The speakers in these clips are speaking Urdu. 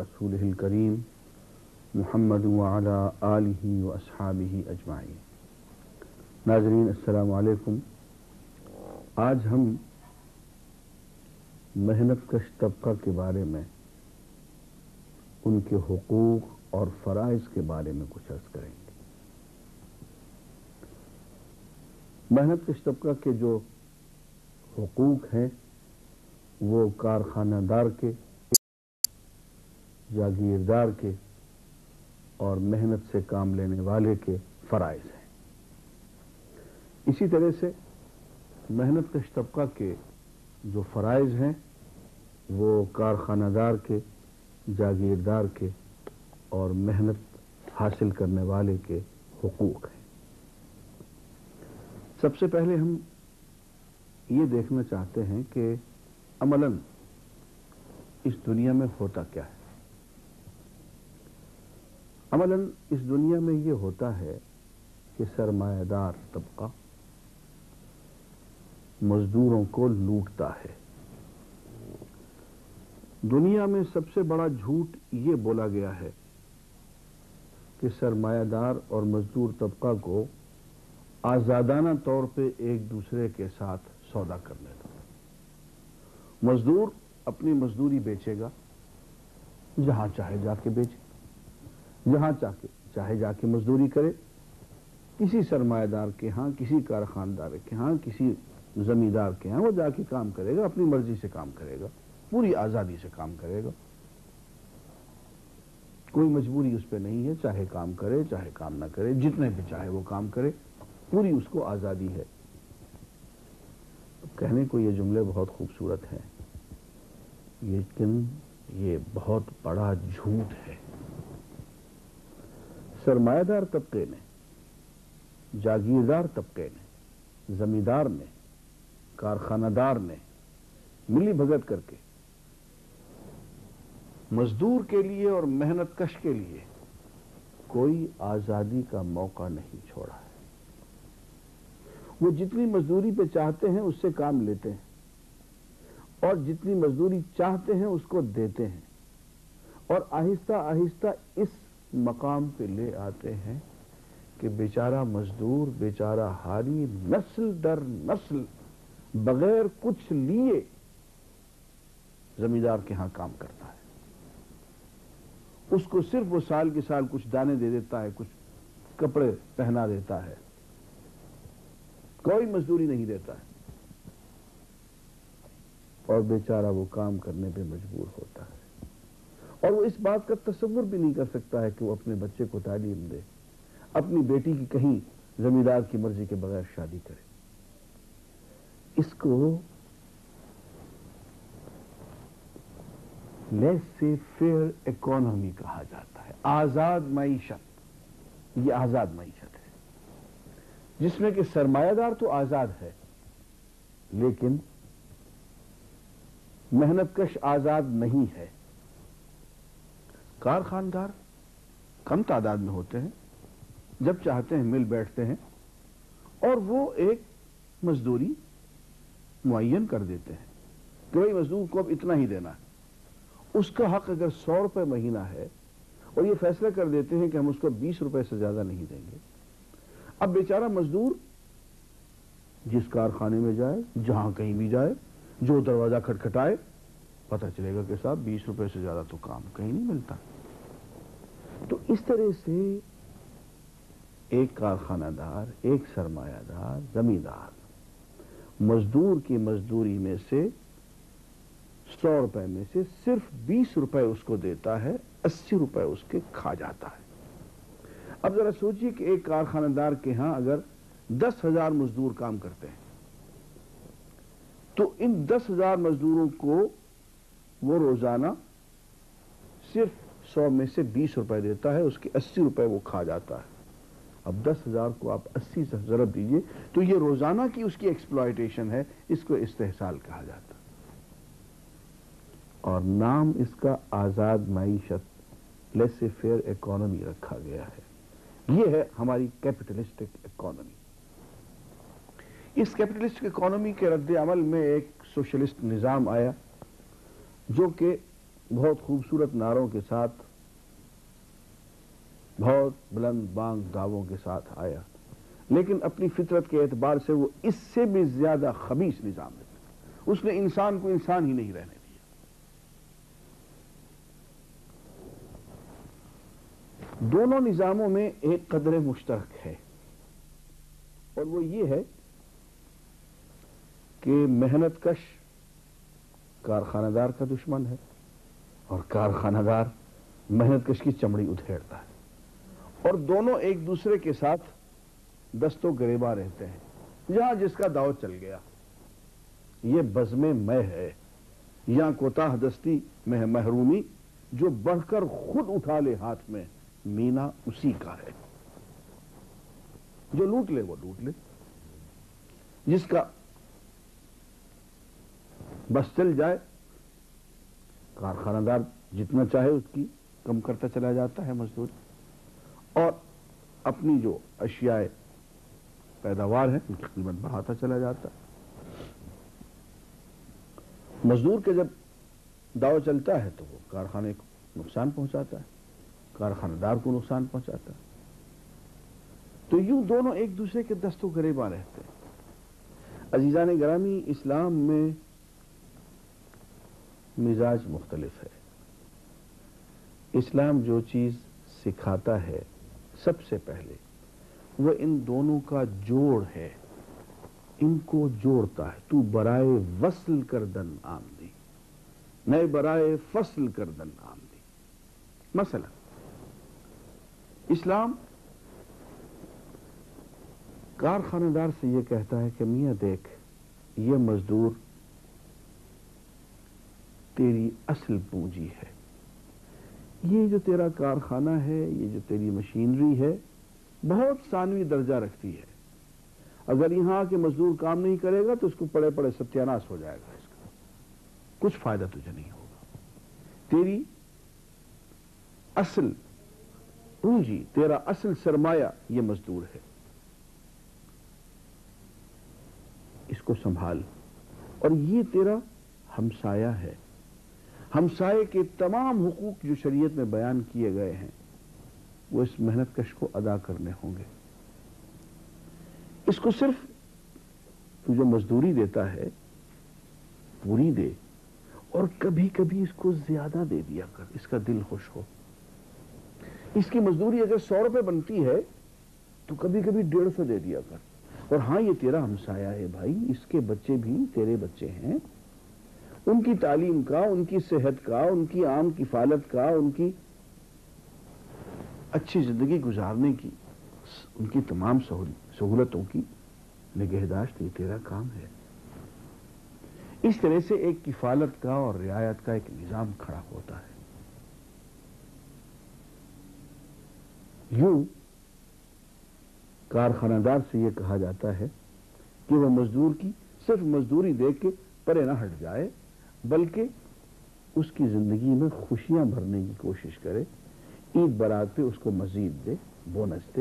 رسوله الكريم محمد وعلى آله وأصحابه اجمعین۔ ناظرین السلام علیکم۔ آج ہم محنت کش طبقہ کے بارے میں، ان کے حقوق اور فرائض کے بارے میں کچھ عرض کریں گے۔ محنت کش طبقہ کے جو حقوق ہیں وہ کارخانہ دار کے، جاگیردار کے اور محنت سے کام لینے والے کے فرائض ہیں۔ اسی طرح سے محنت کش طبقہ کے جو فرائض ہیں وہ کارخانہ دار کے، جاگیردار کے اور محنت حاصل کرنے والے کے حقوق ہیں۔ سب سے پہلے ہم یہ دیکھنا چاہتے ہیں کہ عملاً اس دنیا میں ہوتا کیا ہے۔ عملاً اس دنیا میں یہ ہوتا ہے کہ سرمایہ دار طبقہ مزدوروں کو لوٹتا ہے۔ دنیا میں سب سے بڑا جھوٹ یہ بولا گیا ہے کہ سرمایہ دار اور مزدور طبقہ کو آزادانہ طور پہ ایک دوسرے کے ساتھ سودا کرنے دو۔ مزدور اپنی مزدوری بیچے گا، جہاں چاہے جا کے بیچے، جہاں چاہے جا کے مزدوری کرے، کسی سرمایہ دار کے ہاں، کسی کارخاندار کے ہاں، کسی زمیندار کے ہاں وہ جا کے کام کرے گا، اپنی مرضی سے کام کرے گا، پوری آزادی سے کام کرے گا، کوئی مجبوری اس پہ نہیں ہے، چاہے کام کرے چاہے کام نہ کرے، جتنے بھی چاہے وہ کام کرے، پوری اس کو آزادی ہے۔ کہنے کو یہ جملے بہت خوبصورت ہیں، لیکن یہ بہت بڑا جھوٹ ہے۔ سرمایہ دار طبقے نے، جاگیردار طبقے نے، زمیندار نے، کارخانہ دار نے ملی بھگت کر کے مزدور کے لیے اور محنت کش کے لیے کوئی آزادی کا موقع نہیں چھوڑا ہے۔ وہ جتنی مزدوری پہ چاہتے ہیں اس سے کام لیتے ہیں، اور جتنی مزدوری چاہتے ہیں اس کو دیتے ہیں، اور آہستہ آہستہ اس مقام پہ لے آتے ہیں کہ بیچارہ مزدور، بیچارہ حالی نسل در نسل بغیر کچھ لیے زمیندار کے ہاں کام کرتا ہے۔ اس کو صرف وہ سال کے سال کچھ دانے دے دیتا ہے، کچھ کپڑے پہنا دیتا ہے، کوئی مزدوری نہیں دیتا ہے، اور بیچارہ وہ کام کرنے پہ مجبور ہوتا ہے۔ اور وہ اس بات کا تصور بھی نہیں کر سکتا ہے کہ وہ اپنے بچے کو تعلیم دے، اپنی بیٹی کی کہیں زمیندار کی مرضی کے بغیر شادی کرے۔ اس کو لیسے فیئر اکانومی کہا جاتا ہے، آزاد معیشت۔ یہ آزاد معیشت ہے جس میں کہ سرمایہ دار تو آزاد ہے، لیکن محنت کش آزاد نہیں ہے۔ کارخاندار کم تعداد میں ہوتے ہیں، جب چاہتے ہیں مل بیٹھتے ہیں اور وہ ایک مزدوری معین کر دیتے ہیں کہ بھئی مزدور کو اب اتنا ہی دینا ہے۔ اس کا حق اگر 100 روپے مہینہ ہے اور یہ فیصلہ کر دیتے ہیں کہ ہم اس کو 20 روپے سے زیادہ نہیں دیں گے، اب بیچارہ مزدور جس کارخانے میں جائے، جہاں کہیں بھی جائے، جو دروازہ کھٹکھٹائے، پتہ چلے گا کہ صاحب 20 روپے سے زیادہ تو کام کہیں نہیں ملتا۔ تو اس طرح سے ایک کارخانہ دار، ایک سرمایہ دار، زمیندار مزدور کی مزدوری میں سے 100 روپے میں سے صرف 20 روپے اس کو دیتا ہے، 80 روپے اس کے کھا جاتا ہے۔ اب ذرا سوچئے کہ ایک کارخانہ دار کے ہاں اگر 10,000 مزدور کام کرتے ہیں تو ان 10,000 مزدوروں کو وہ روزانہ صرف 100 میں سے 20 روپے دیتا ہے، اس کے 80 روپے وہ کھا جاتا ہے۔ اب 10,000 کو آپ 80 سے ضرب دیجئے تو یہ روزانہ کی اس کی ایکسپلائٹیشن ہے، اس کو استحصال کہا جاتا ہے، اور نام اس کا آزاد معیشت، لیسے فیئر اکانومی رکھا گیا ہے۔ یہ ہے ہماری کیپٹلسٹک اکانومی۔ اس کیپٹلسٹک اکانومی کے رد عمل میں ایک سوشلسٹ نظام آیا جو کہ بہت خوبصورت نعروں کے ساتھ، بہت بلند بانگ دعووں کے ساتھ آیا، لیکن اپنی فطرت کے اعتبار سے وہ اس سے بھی زیادہ خبیث نظام ہے۔ اس نے انسان کو انسان ہی نہیں رہنے دیا۔ دونوں نظاموں میں ایک قدر مشترک ہے، اور وہ یہ ہے کہ محنت کش کارخانہ دار کا دشمن ہے، اور کارخانہ دار محنت کش کی چمڑی ادھیڑتا ہے، اور دونوں ایک دوسرے کے ساتھ دست و گریباں رہتے ہیں۔ جہاں جس کا داؤ چل گیا، یہ بزم میں ہے، یا کوتاہ دستی میں محرومی، جو بڑھ کر خود اٹھا لے ہاتھ میں، مینا اسی کا ہے۔ جو لوٹ لے وہ لوٹ لے، جس کا بس چل جائے، کارخانہ دار جتنا چاہے اس کی کم کرتا چلا جاتا ہے مزدوری، اور اپنی جو اشیاء پیداوار ہے ان کی قیمت بڑھاتا چلا جاتا ہے۔ مزدور کے جب داؤ چلتا ہے تو وہ کارخانے کو نقصان پہنچاتا ہے، کارخانہ دار کو نقصان پہنچاتا ہے۔ تو یوں دونوں ایک دوسرے کے دست و گریباں رہتے ہیں۔ عزیزان گرامی، اسلام میں مزاج مختلف ہے۔ اسلام جو چیز سکھاتا ہے سب سے پہلے وہ ان دونوں کا جوڑ ہے، ان کو جوڑتا ہے۔ تو برائے وصل کردن آمدی، نئے برائے فصل کردن آمدی۔ مثلا اسلام کارخانہ دار سے یہ کہتا ہے کہ میاں دیکھ، یہ مزدور تیری اصل پونجی ہے، یہ جو تیرا کارخانہ ہے، یہ جو تیری مشینری ہے، بہت ثانوی درجہ رکھتی ہے۔ اگر یہاں کے مزدور کام نہیں کرے گا تو اس کو پڑے پڑے ستیاناش ہو جائے گا، اس کا کچھ فائدہ تجھے نہیں ہوگا۔ تیری اصل پونجی، تیرا اصل سرمایہ یہ مزدور ہے، اس کو سنبھال، اور یہ تیرا ہمسایہ ہے۔ ہمسائے کے تمام حقوق جو شریعت میں بیان کیے گئے ہیں وہ اس محنت کش کو ادا کرنے ہوں گے۔ اس کو صرف تو جو مزدوری دیتا ہے پوری دے، اور کبھی کبھی اس کو زیادہ دے دیا کر، اس کا دل خوش ہو۔ اس کی مزدوری اگر 100 روپے بنتی ہے تو کبھی کبھی 150 دے دیا کر۔ اور ہاں، یہ تیرا ہمسایہ ہے بھائی، اس کے بچے بھی تیرے بچے ہیں، ان کی تعلیم کا، ان کی صحت کا، ان کی عام کفالت کا، ان کی اچھی زندگی گزارنے کی، ان کی تمام سہولتوں کی نگہداشت یہ تیرا کام ہے۔ اس طرح سے ایک کفالت کا اور رعایت کا ایک نظام کھڑا ہوتا ہے۔ یوں کارخانہ دار سے یہ کہا جاتا ہے کہ وہ مزدور کی صرف مزدوری دے کے پرے نہ ہٹ جائے، بلکہ اس کی زندگی میں خوشیاں بھرنے کی کوشش کرے، عید برات پہ اس کو مزید دے، بونس دے،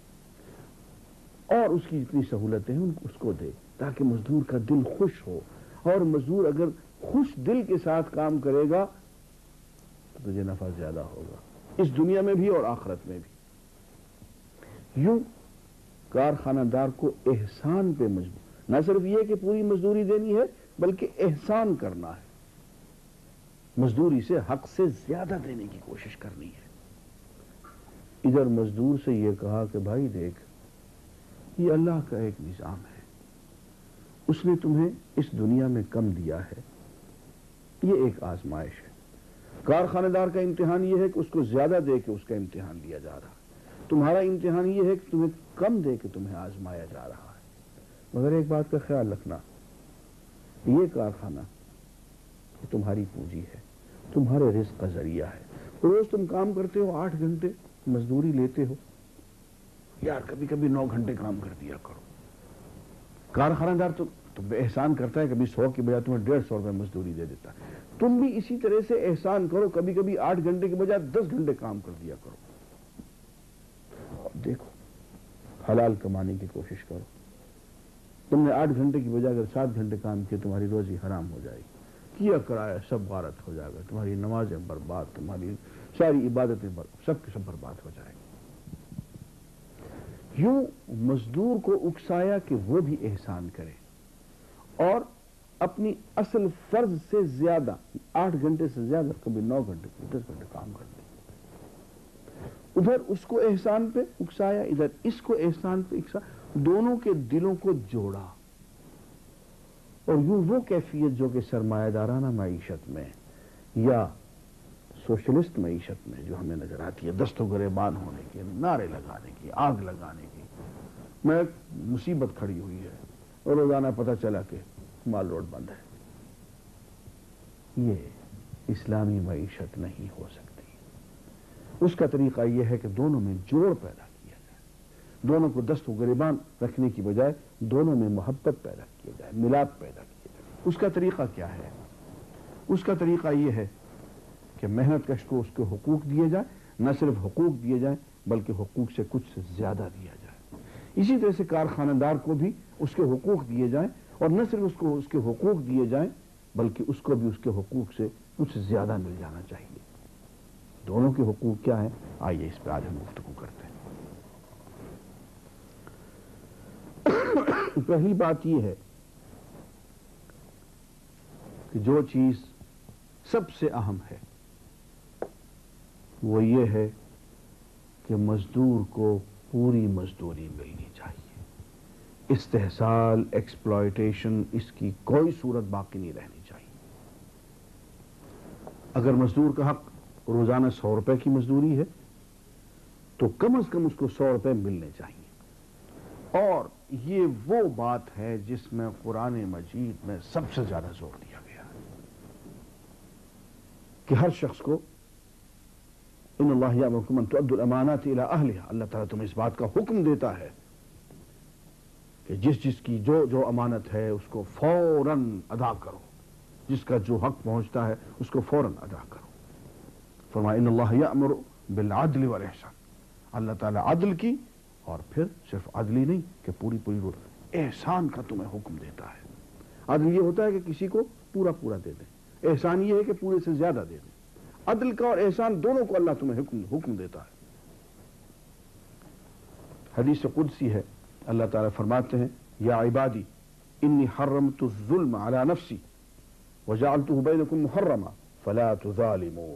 اور اس کی جتنی سہولتیں ہیں اس کو دے، تاکہ مزدور کا دل خوش ہو۔ اور مزدور اگر خوش دل کے ساتھ کام کرے گا تو تجھے نفع زیادہ ہوگا، اس دنیا میں بھی اور آخرت میں بھی۔ یوں کارخانہ دار کو احسان پہ مجبور، نہ صرف یہ کہ پوری مزدوری دینی ہے بلکہ احسان کرنا ہے، مزدوری سے حق سے زیادہ دینے کی کوشش کرنی ہے۔ ادھر مزدور سے یہ کہا کہ بھائی دیکھ، یہ اللہ کا ایک نظام ہے، اس نے تمہیں اس دنیا میں کم دیا ہے، یہ ایک آزمائش ہے۔ کارخانہ دار کا امتحان یہ ہے کہ اس کو زیادہ دے کے اس کا امتحان لیا جا رہا ہے، تمہارا امتحان یہ ہے کہ تمہیں کم دے کے تمہیں آزمایا جا رہا ہے۔ مگر ایک بات کا خیال رکھنا، یہ کارخانہ یہ تمہاری پونجی ہے، تمہارے رزق کا ذریعہ ہے۔ روز تم کام کرتے ہو 8 گھنٹے مزدوری لیتے ہو، یار کبھی کبھی 9 گھنٹے کام کر دیا کرو۔ کارخانہ دار تو بے احسان کرتا ہے، کبھی 100 کی بجائے تمہیں 150 روپے مزدوری دے دیتا ہے۔ تم بھی اسی طرح سے احسان کرو، کبھی کبھی 8 گھنٹے کی بجائے 10 گھنٹے کام کر دیا کرو۔ اب دیکھو، حلال کمانے کی کوشش کرو۔ تم نے 8 گھنٹے کی بجائے اگر 7 گھنٹے کام کیے، تمہاری روزی حرام ہو جائے گی۔ کیا کرایا سب غارت ہو جائے گا، تمہاری نمازیں برباد، تمہاری ساری عبادتیں سب کے سب برباد ہو جائے گی۔ یوں مزدور کو اکسایا کہ وہ بھی احسان کرے اور اپنی اصل فرض سے زیادہ 8 گھنٹے سے زیادہ، کبھی 9 گھنٹے 10 گھنٹے کام کرتے، ادھر اس کو احسان پہ اکسایا، ادھر اس کو احسان پہ اکسایا، دونوں کے دلوں کو جوڑا۔ اور یوں وہ کیفیت جو کہ سرمایہ دارانہ معیشت میں یا سوشلسٹ معیشت میں جو ہمیں نظر آتی ہے، دست و گریبان ہونے کی، نعرے لگانے کی، آگ لگانے کی، میں مصیبت کھڑی ہوئی ہے اور روزانہ پتہ چلا کہ مال روڈ بند ہے، یہ اسلامی معیشت نہیں ہو سکتی۔ اس کا طریقہ یہ ہے کہ دونوں میں جوڑ پیدا کیا جائے، دونوں کو دست و گریبان رکھنے کی بجائے دونوں میں محبت پیدا کیا جائے، ملاپ پیدا کیا جائے۔ اس کا طریقہ کیا ہے؟ اس کا طریقہ یہ ہے کہ محنت کش کو اس کے حقوق دیے جائے، نہ صرف حقوق دیے جائیں بلکہ حقوق سے کچھ سے زیادہ دیا جائے۔ اسی طرح سے کارخانہ دار کو بھی اس کے حقوق دیے جائیں، اور نہ صرف اس کو اس کے حقوق دیے جائیں بلکہ اس کو بھی اس کے حقوق سے کچھ زیادہ مل جانا چاہیے۔ دونوں کے حقوق کیا ہیں؟ آئیے اس پہ آج ہم گفتگو کرتے ہیں۔ پہلی بات یہ ہے کہ جو چیز سب سے اہم ہے وہ یہ ہے کہ مزدور کو پوری مزدوری ملنی چاہیے۔ استحصال، ایکسپلائٹیشن، اس کی کوئی صورت باقی نہیں رہنی چاہیے۔ اگر مزدور کا حق روزانہ 100 روپے کی مزدوری ہے تو کم از کم اس کو 100 روپے ملنے چاہیے۔ اور یہ وہ بات ہے جس میں قرآن مجید میں سب سے زیادہ زور دیا گیا ہے کہ ہر شخص کو ان اللہ یامرکم ان تؤدوا الامانات الی اہلہا، اللہ تعالیٰ تمہیں اس بات کا حکم دیتا ہے کہ جس کی جو امانت ہے اس کو فوراً ادا کرو، جس کا جو حق پہنچتا ہے اس کو فوراً ادا کرو۔ فرمایا ان اللہ یأمر بالعدل والاحسان، اللہ تعالیٰ عدل کی اور پھر صرف عدل ہی نہیں کہ پوری احسان کا تمہیں حکم دیتا ہے۔ عدل یہ ہوتا ہے کہ کسی کو پورا پورا دے دیں، احسان یہ ہے کہ پورے سے زیادہ دے دیں۔ عدل کا اور احسان دونوں کو اللہ تمہیں حکم دیتا ہے۔ حدیث قدسی ہے، اللہ تعالیٰ فرماتے ہیں یا عبادی انی حرمت الظلم علی نفسی وجعلته بینکم محرما فلا تظالموا،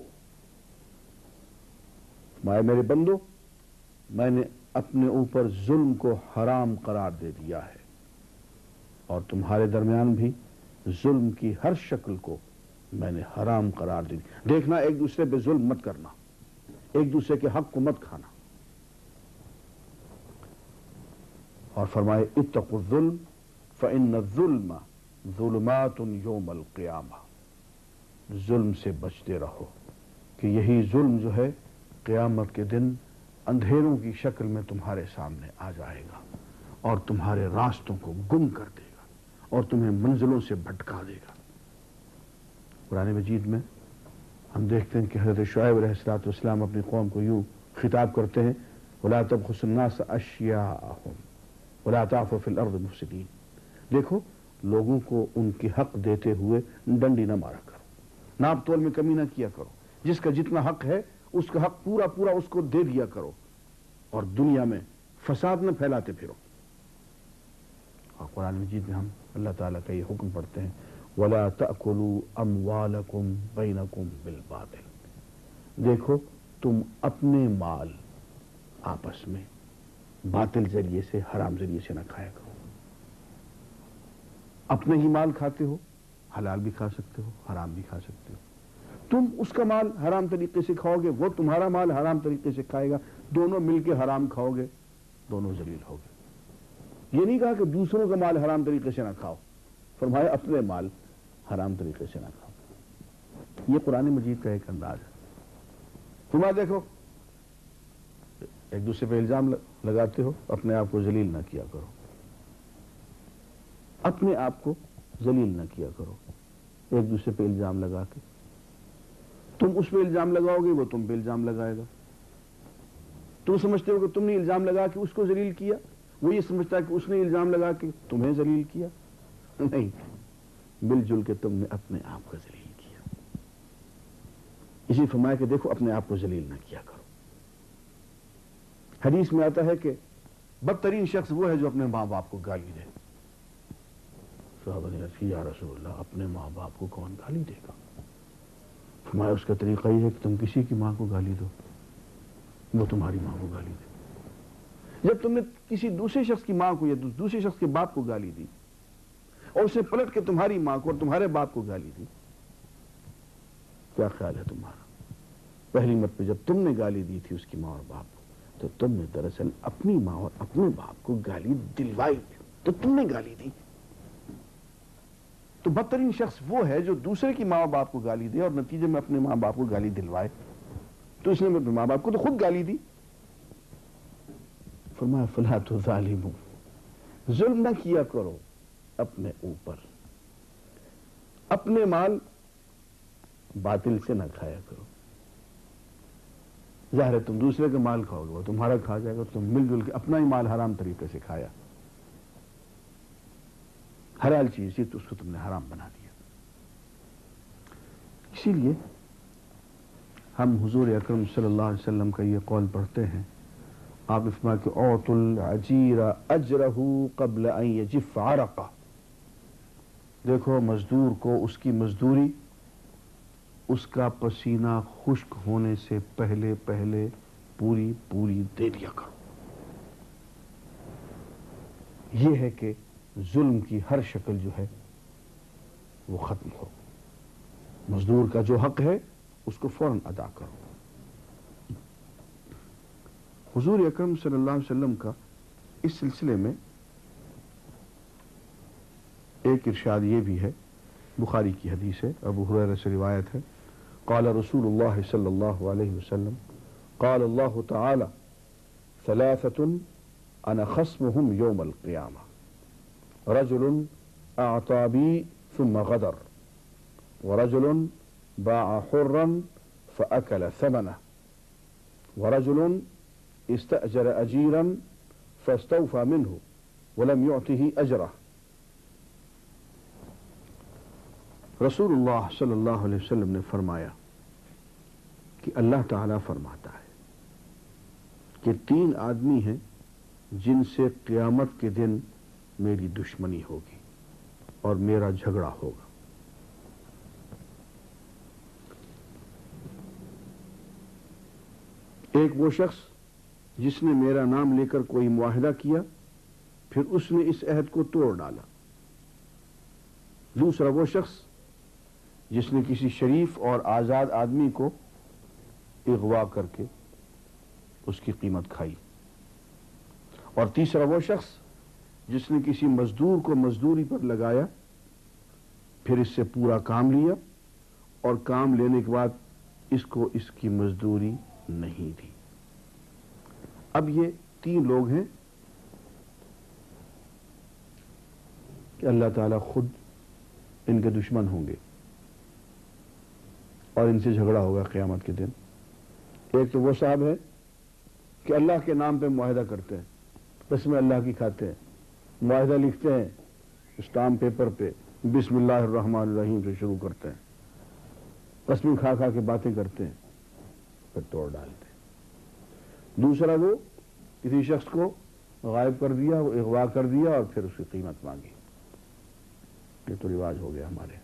میرے بندو میں نے اپنے اوپر ظلم کو حرام قرار دے دیا ہے اور تمہارے درمیان بھی ظلم کی ہر شکل کو میں نے حرام قرار دی۔ دیکھنا ایک دوسرے پہ ظلم مت کرنا، ایک دوسرے کے حق کو مت کھانا۔ اور فرمائے اتقوا الظلم فإن الظلم ظلمات یوم القیامہ، ظلم سے بچتے رہو کہ یہی ظلم جو ہے قیامت کے دن اندھیروں کی شکل میں تمہارے سامنے آ جائے گا اور تمہارے راستوں کو گم کر دے گا اور تمہیں منزلوں سے بھٹکا دے گا۔ قرآن مجید میں ہم دیکھتے ہیں کہ حضرت شعیب علیہ السلام اپنی قوم کو یوں خطاب کرتے ہیں وَلَا تَبْخُسُوا النَّاسَ أَشْيَاءَهُمْ وَلَا تَعْثُوا فِي الْأَرْضِ مُفْسِدِينَ، دیکھو لوگوں کو ان کے حق دیتے ہوئے ڈنڈی نہ مارا کرو، ناپ تول میں کمی نہ کیا کرو، جس کا جتنا حق ہے اس کا حق پورا پورا اس کو دے دیا کرو اور دنیا میں فساد نہ پھیلاتے پھرو۔ اور قرآن مجید میں ہم اللہ تعالیٰ کا یہ حکم پڑھتے ہیں وَلَا تَأْكُلُوا أَمْوَالَكُمْ بَيْنَكُمْ بِالْبَاطِلِ، دیکھو تم اپنے مال آپس میں باطل ذریعے سے، حرام ذریعے سے نہ کھایا کرو۔ اپنے ہی مال کھاتے ہو، حلال بھی کھا سکتے ہو، حرام بھی کھا سکتے ہو۔ تم اس کا مال حرام طریقے سے کھاؤ گے، وہ تمہارا مال حرام طریقے سے کھائے گا، دونوں مل کے حرام کھاؤ گے، دونوں ذلیل ہو گے۔ یہ نہیں کہا کہ دوسروں کا مال حرام طریقے سے نہ کھاؤ، فرمایا اپنے مال حرام طریقے سے نہ کھاؤ۔ یہ قرآن مجید کا ایک انداز ہے۔ فرمایا دیکھو ایک دوسرے پہ الزام لگاتے ہو، اپنے آپ کو ذلیل نہ کیا کرو، اپنے آپ کو ذلیل نہ کیا کرو ایک دوسرے پہ الزام لگا کے۔ تم اس پہ الزام لگاؤ گے، وہ تم پہ الزام لگائے گا۔ تم سمجھتے ہو کہ تم نے الزام لگا کے اس کو ذلیل کیا، وہ یہ سمجھتا ہے کہ اس نے الزام لگا کے تمہیں ذلیل کیا۔ نہیں، مل جل کے تم نے اپنے آپ کو ذلیل کیا. اسی فرمایا کہ دیکھو اپنے آپ کو ذلیل نہ کیا کرو. حدیث میں آتا ہے کہ بدترین شخص وہ ہے جو اپنے ماں باپ کو گالی دے. صحابہ نے عرض کی یا رسول اللہ اپنے ماں باپ کو کون گالی دے گا؟ فرمایا اس کا طریقہ یہ ہے کہ تم کسی کی ماں کو گالی دو وہ تمہاری ماں کو گالی دے. جب تم نے کسی دوسرے شخص کی ماں کو یا دوسرے شخص کے باپ کو گالی دی اور اسے پلٹ کے تمہاری ماں کو اور تمہارے باپ کو گالی دی, کیا خیال ہے تمہارا؟ پہلی مرتبہ جب تم نے گالی دی تھی اس کی ماں اور باپ کو تو تم نے دراصل اپنی ماں اور اپنے باپ کو گالی دلوائی, تو تم نے گالی دی. تو بدترین شخص وہ ہے جو دوسرے کی ماں اور باپ کو گالی دے اور نتیجے میں اپنے ماں باپ کو گالی دلوائے. تو اس نے اپنے ماں باپ کو تو خود گالی دی. فرمایا فلا تظالموا, ظلم نہ کیا کرو اپنے اوپر, اپنے مال باطل سے نہ کھایا کرو. ظاہر ہے تم دوسرے کا مال کھاؤ گے وہ تمہارا کھا جائے گا, تم مل جل کے اپنا ہی مال حرام طریقے سے کھایا, حلال چیز تھی تو اس کو تم نے حرام بنا دیا. اسی لیے ہم حضور اکرم صلی اللہ علیہ وسلم کا یہ قول پڑھتے ہیں, آپ فرمایا کہ اعطوا العجیر اجرہ قبل ان یجف عرقہ. دیکھو مزدور کو اس کی مزدوری اس کا پسینہ خشک ہونے سے پہلے پہلے پوری پوری دے دیا کرو. یہ ہے کہ ظلم کی ہر شکل جو ہے وہ ختم ہو. مزدور کا جو حق ہے اس کو فوراً ادا کرو. حضور اکرم صلی اللہ علیہ وسلم کا اس سلسلے میں ایک ارشاد یہ بھی ہے, بخاری کی حدیث ہے, ابو ہریرہ سے روایت ہے, قال رسول اللہ صلی اللہ علیہ وسلم قال اللہ تعالی ثلاثة انا خصمهم يوم القيامة رجل اعطى بي ثم غدر ورجل باع حرا فأكل ثمنه ورجل استأجر أجيرا فاستوفى منه ولم يعطه أجره. رسول اللہ صلی اللہ علیہ وسلم نے فرمایا کہ اللہ تعالیٰ فرماتا ہے کہ 3 آدمی ہیں جن سے قیامت کے دن میری دشمنی ہوگی اور میرا جھگڑا ہوگا. ایک وہ شخص جس نے میرا نام لے کر کوئی معاہدہ کیا پھر اس نے اس عہد کو توڑ ڈالا. دوسرا وہ شخص جس نے کسی شریف اور آزاد آدمی کو اغوا کر کے اس کی قیمت کھائی. اور تیسرا وہ شخص جس نے کسی مزدور کو مزدوری پر لگایا پھر اس سے پورا کام لیا اور کام لینے کے بعد اس کو اس کی مزدوری نہیں دی. اب یہ 3 لوگ ہیں کہ اللہ تعالیٰ خود ان کے دشمن ہوں گے اور ان سے جھگڑا ہوگا قیامت کے دن. ایک تو وہ صاحب ہے کہ اللہ کے نام پہ معاہدہ کرتے ہیں, قسمیں اللہ کی کھاتے ہیں, معاہدہ لکھتے ہیں اسٹامپ پیپر پہ بسم اللہ الرحمن الرحیم سے شروع کرتے ہیں, قسمیں کھا کھا کے باتیں کرتے ہیں پھر توڑ ڈالتے ہیں. دوسرا وہ کسی شخص کو غائب کر دیا, وہ اغوا کر دیا اور پھر اس کی قیمت مانگی. یہ تو رواج ہو گیا ہمارے.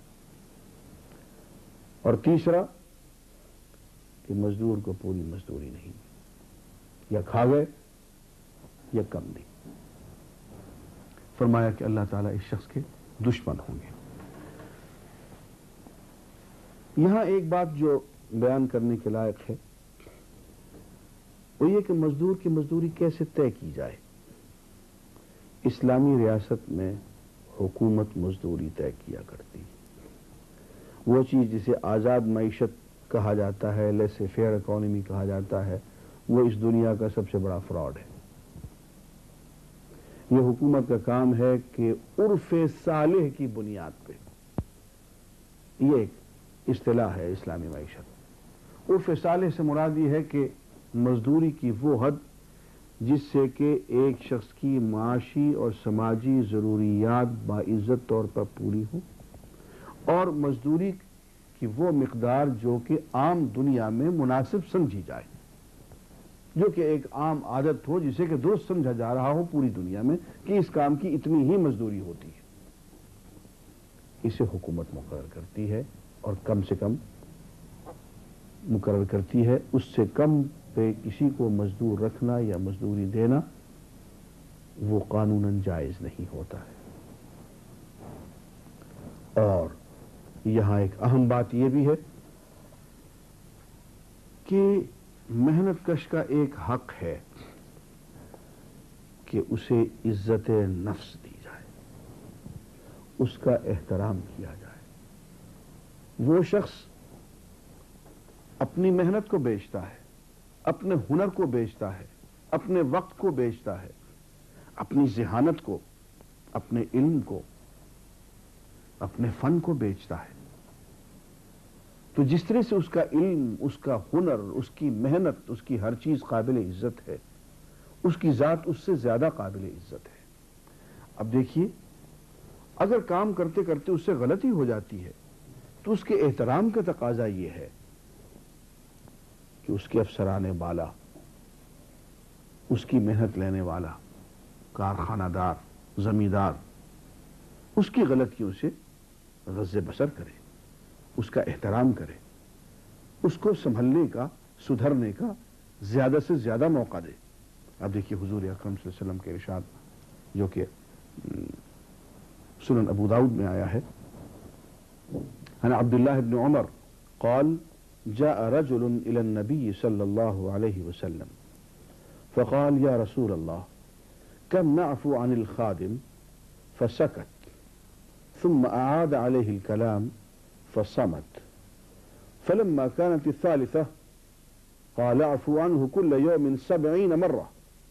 اور تیسرا کہ مزدور کو پوری مزدوری نہیں, یا کھا گئے یا کم دی. فرمایا کہ اللہ تعالیٰ اس شخص کے دشمن ہوں گے. یہاں ایک بات جو بیان کرنے کے لائق ہے وہ یہ کہ مزدور کی مزدوری کیسے طے کی جائے. اسلامی ریاست میں حکومت مزدوری طے کیا کرتی. وہ چیز جسے آزاد معیشت کہا جاتا ہے, لیسے فیئر اکانومی کہا جاتا ہے, وہ اس دنیا کا سب سے بڑا فراڈ ہے. یہ حکومت کا کام ہے کہ عرف صالح کی بنیاد پہ, یہ ایک اصطلاح ہے اسلامی معیشت. عرف صالح سے مراد یہ ہے کہ مزدوری کی وہ حد جس سے کہ ایک شخص کی معاشی اور سماجی ضروریات باعزت طور پر پوری ہوں اور مزدوری کی وہ مقدار جو کہ عام دنیا میں مناسب سمجھی جائے، جو کہ ایک عام عادت ہو، جسے کہ درست سمجھا جا رہا ہو پوری دنیا میں کہ اس کام کی اتنی ہی مزدوری ہوتی ہے، اسے حکومت مقرر کرتی ہے، اور کم سے کم مقرر کرتی ہے۔ اس سے کم پہ کسی کو مزدور رکھنا یا مزدوری دینا وہ قانوناً جائز نہیں ہوتا ہے۔ اور یہاں ایک اہم بات یہ بھی ہے کہ محنت کش کا ایک حق ہے کہ اسے عزت نفس دی جائے، اس کا احترام کیا جائے۔ وہ شخص اپنی محنت کو بیچتا ہے، اپنے ہنر کو بیچتا ہے، اپنے وقت کو بیچتا ہے، اپنی ذہانت کو، اپنے علم کو، اپنے فن کو بیچتا ہے، تو جس طرح سے اس کا علم، اس کا ہنر، اس کی محنت، اس کی ہر چیز قابل عزت ہے، اس کی ذات اس سے زیادہ قابل عزت ہے۔ اب دیکھیے، اگر کام کرتے کرتے اس سے غلطی ہو جاتی ہے تو اس کے احترام کا تقاضا یہ ہے کہ اس کے افسران بالا، اس کی محنت لینے والا کارخانہ دار، زمیندار، اس کی غلطیوں سے غض بصر کرے، اس کا احترام کرے، اس کو سنبھلنے کا، سدھرنے کا زیادہ سے زیادہ موقع دے۔ اب دیکھیے حضور اکرم صلی اللہ علیہ وسلم کے ارشاد جو کہ سنن ابو داؤد میں آیا ہے، عن عبد الله بن عمر قال جاء رجل إلى النبي صلى الله عليه وسلم فقال يا رسول الله كم نعفو عن الخادم فسكت ثم أعاد عليه الكلام فصمت فلما كانت الثالثة قال اعفو عنه كل يوم 70 مرة۔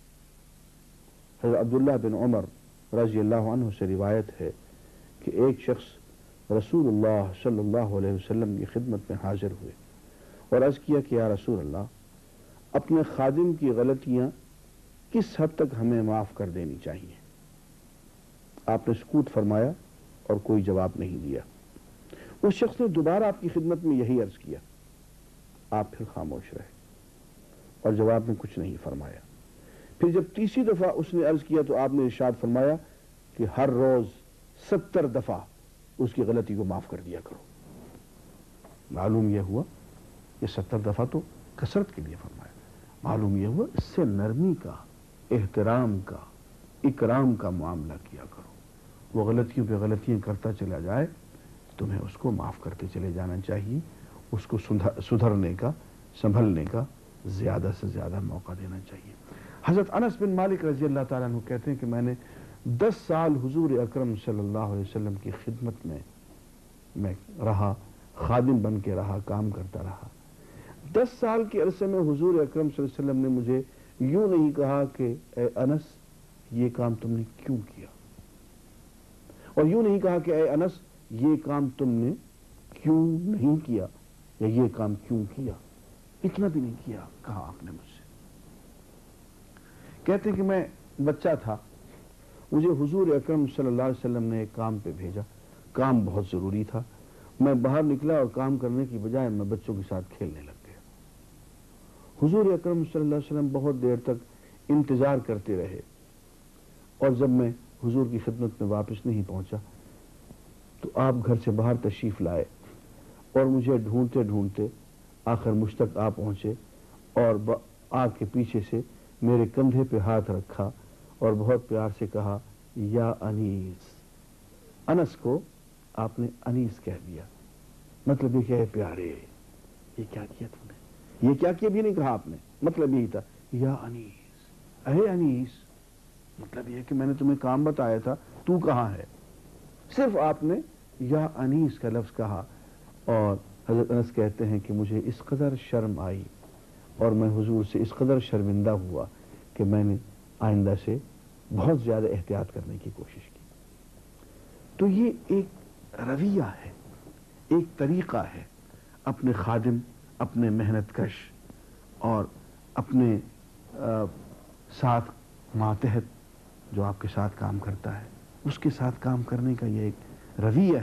حضرت عبداللہ بن عمر رضی اللہ عنہ سے روایت ہے کہ ایک شخص رسول اللہ صلی اللہ علیہ وسلم کی خدمت میں حاضر ہوئے اور عرض کیا کہ یا رسول اللہ، اپنے خادم کی غلطیاں کس حد تک ہمیں معاف کر دینی چاہیے؟ آپ نے سکوت فرمایا اور کوئی جواب نہیں دیا۔ اس شخص نے دوبارہ آپ کی خدمت میں یہی عرض کیا، آپ پھر خاموش رہے اور جواب میں کچھ نہیں فرمایا۔ پھر جب تیسری دفعہ اس نے عرض کیا تو آپ نے ارشاد فرمایا کہ ہر روز 70 دفعہ اس کی غلطی کو معاف کر دیا کرو۔ معلوم یہ ہوا کہ 70 دفعہ تو کثرت کے لیے فرمایا، معلوم یہ ہوا اس سے نرمی کا، احترام کا، اکرام کا معاملہ کیا کرو۔ وہ غلطیوں پہ غلطیاں کرتا چلا جائے، تمہیں اس کو معاف کرتے چلے جانا چاہیے، اس کو سدھرنے کا، سنبھلنے کا زیادہ سے زیادہ موقع دینا چاہیے۔ حضرت انس بن مالک رضی اللہ تعالیٰ عنہ کہتے ہیں کہ میں نے 10 سال حضور اکرم صلی اللہ علیہ وسلم کی خدمت میں رہا، خادم بن کے رہا، کام کرتا رہا۔ 10 سال کے عرصے میں حضور اکرم صلی اللہ علیہ وسلم نے مجھے یوں نہیں کہا کہ اے انس یہ کام تم نے کیوں کیا، اور یوں نہیں کہا کہ اے انس یہ کام تم نے کیوں نہیں کیا یا یہ کام کیوں کیا، اتنا بھی نہیں کیا کہا آپ نے مجھ سے۔ کہتے کہ میں بچہ تھا، مجھے حضور اکرم صلی اللہ علیہ وسلم نے ایک کام پہ بھیجا، کام بہت ضروری تھا، میں باہر نکلا اور کام کرنے کی بجائے میں بچوں کے ساتھ کھیلنے لگ گیا۔ حضور اکرم صلی اللہ علیہ وسلم بہت دیر تک انتظار کرتے رہے، اور جب میں حضور کی خدمت میں واپس نہیں پہنچا تو آپ گھر سے باہر تشریف لائے اور مجھے ڈھونڈتے ڈھونڈتے آخر مجھ تک آ پہنچے اور آگ کے پیچھے سے میرے کندھے پہ ہاتھ رکھا اور بہت پیار سے کہا یا انیس۔ انس کو آپ نے انیس کہہ دیا، مطلب یہ کہ پیارے، یہ کیا کیا تم نے، یہ کیا کیا بھی نہیں کہا آپ نے، مطلب یہی تھا یا انیس، اے انیس، مطلب یہ کہ میں نے تمہیں کام بتایا تھا، تو کہاں ہے؟ صرف آپ نے یا انیس کا لفظ کہا، اور حضرت انس کہتے ہیں کہ مجھے اس قدر شرم آئی اور میں حضور سے اس قدر شرمندہ ہوا کہ میں نے آئندہ سے بہت زیادہ احتیاط کرنے کی کوشش کی۔ تو یہ ایک رویہ ہے، ایک طریقہ ہے اپنے خادم، اپنے محنت کش اور اپنے ساتھ ماتحت جو آپ کے ساتھ کام کرتا ہے، اس کے ساتھ کام کرنے کا یہ ایک رویہ ہے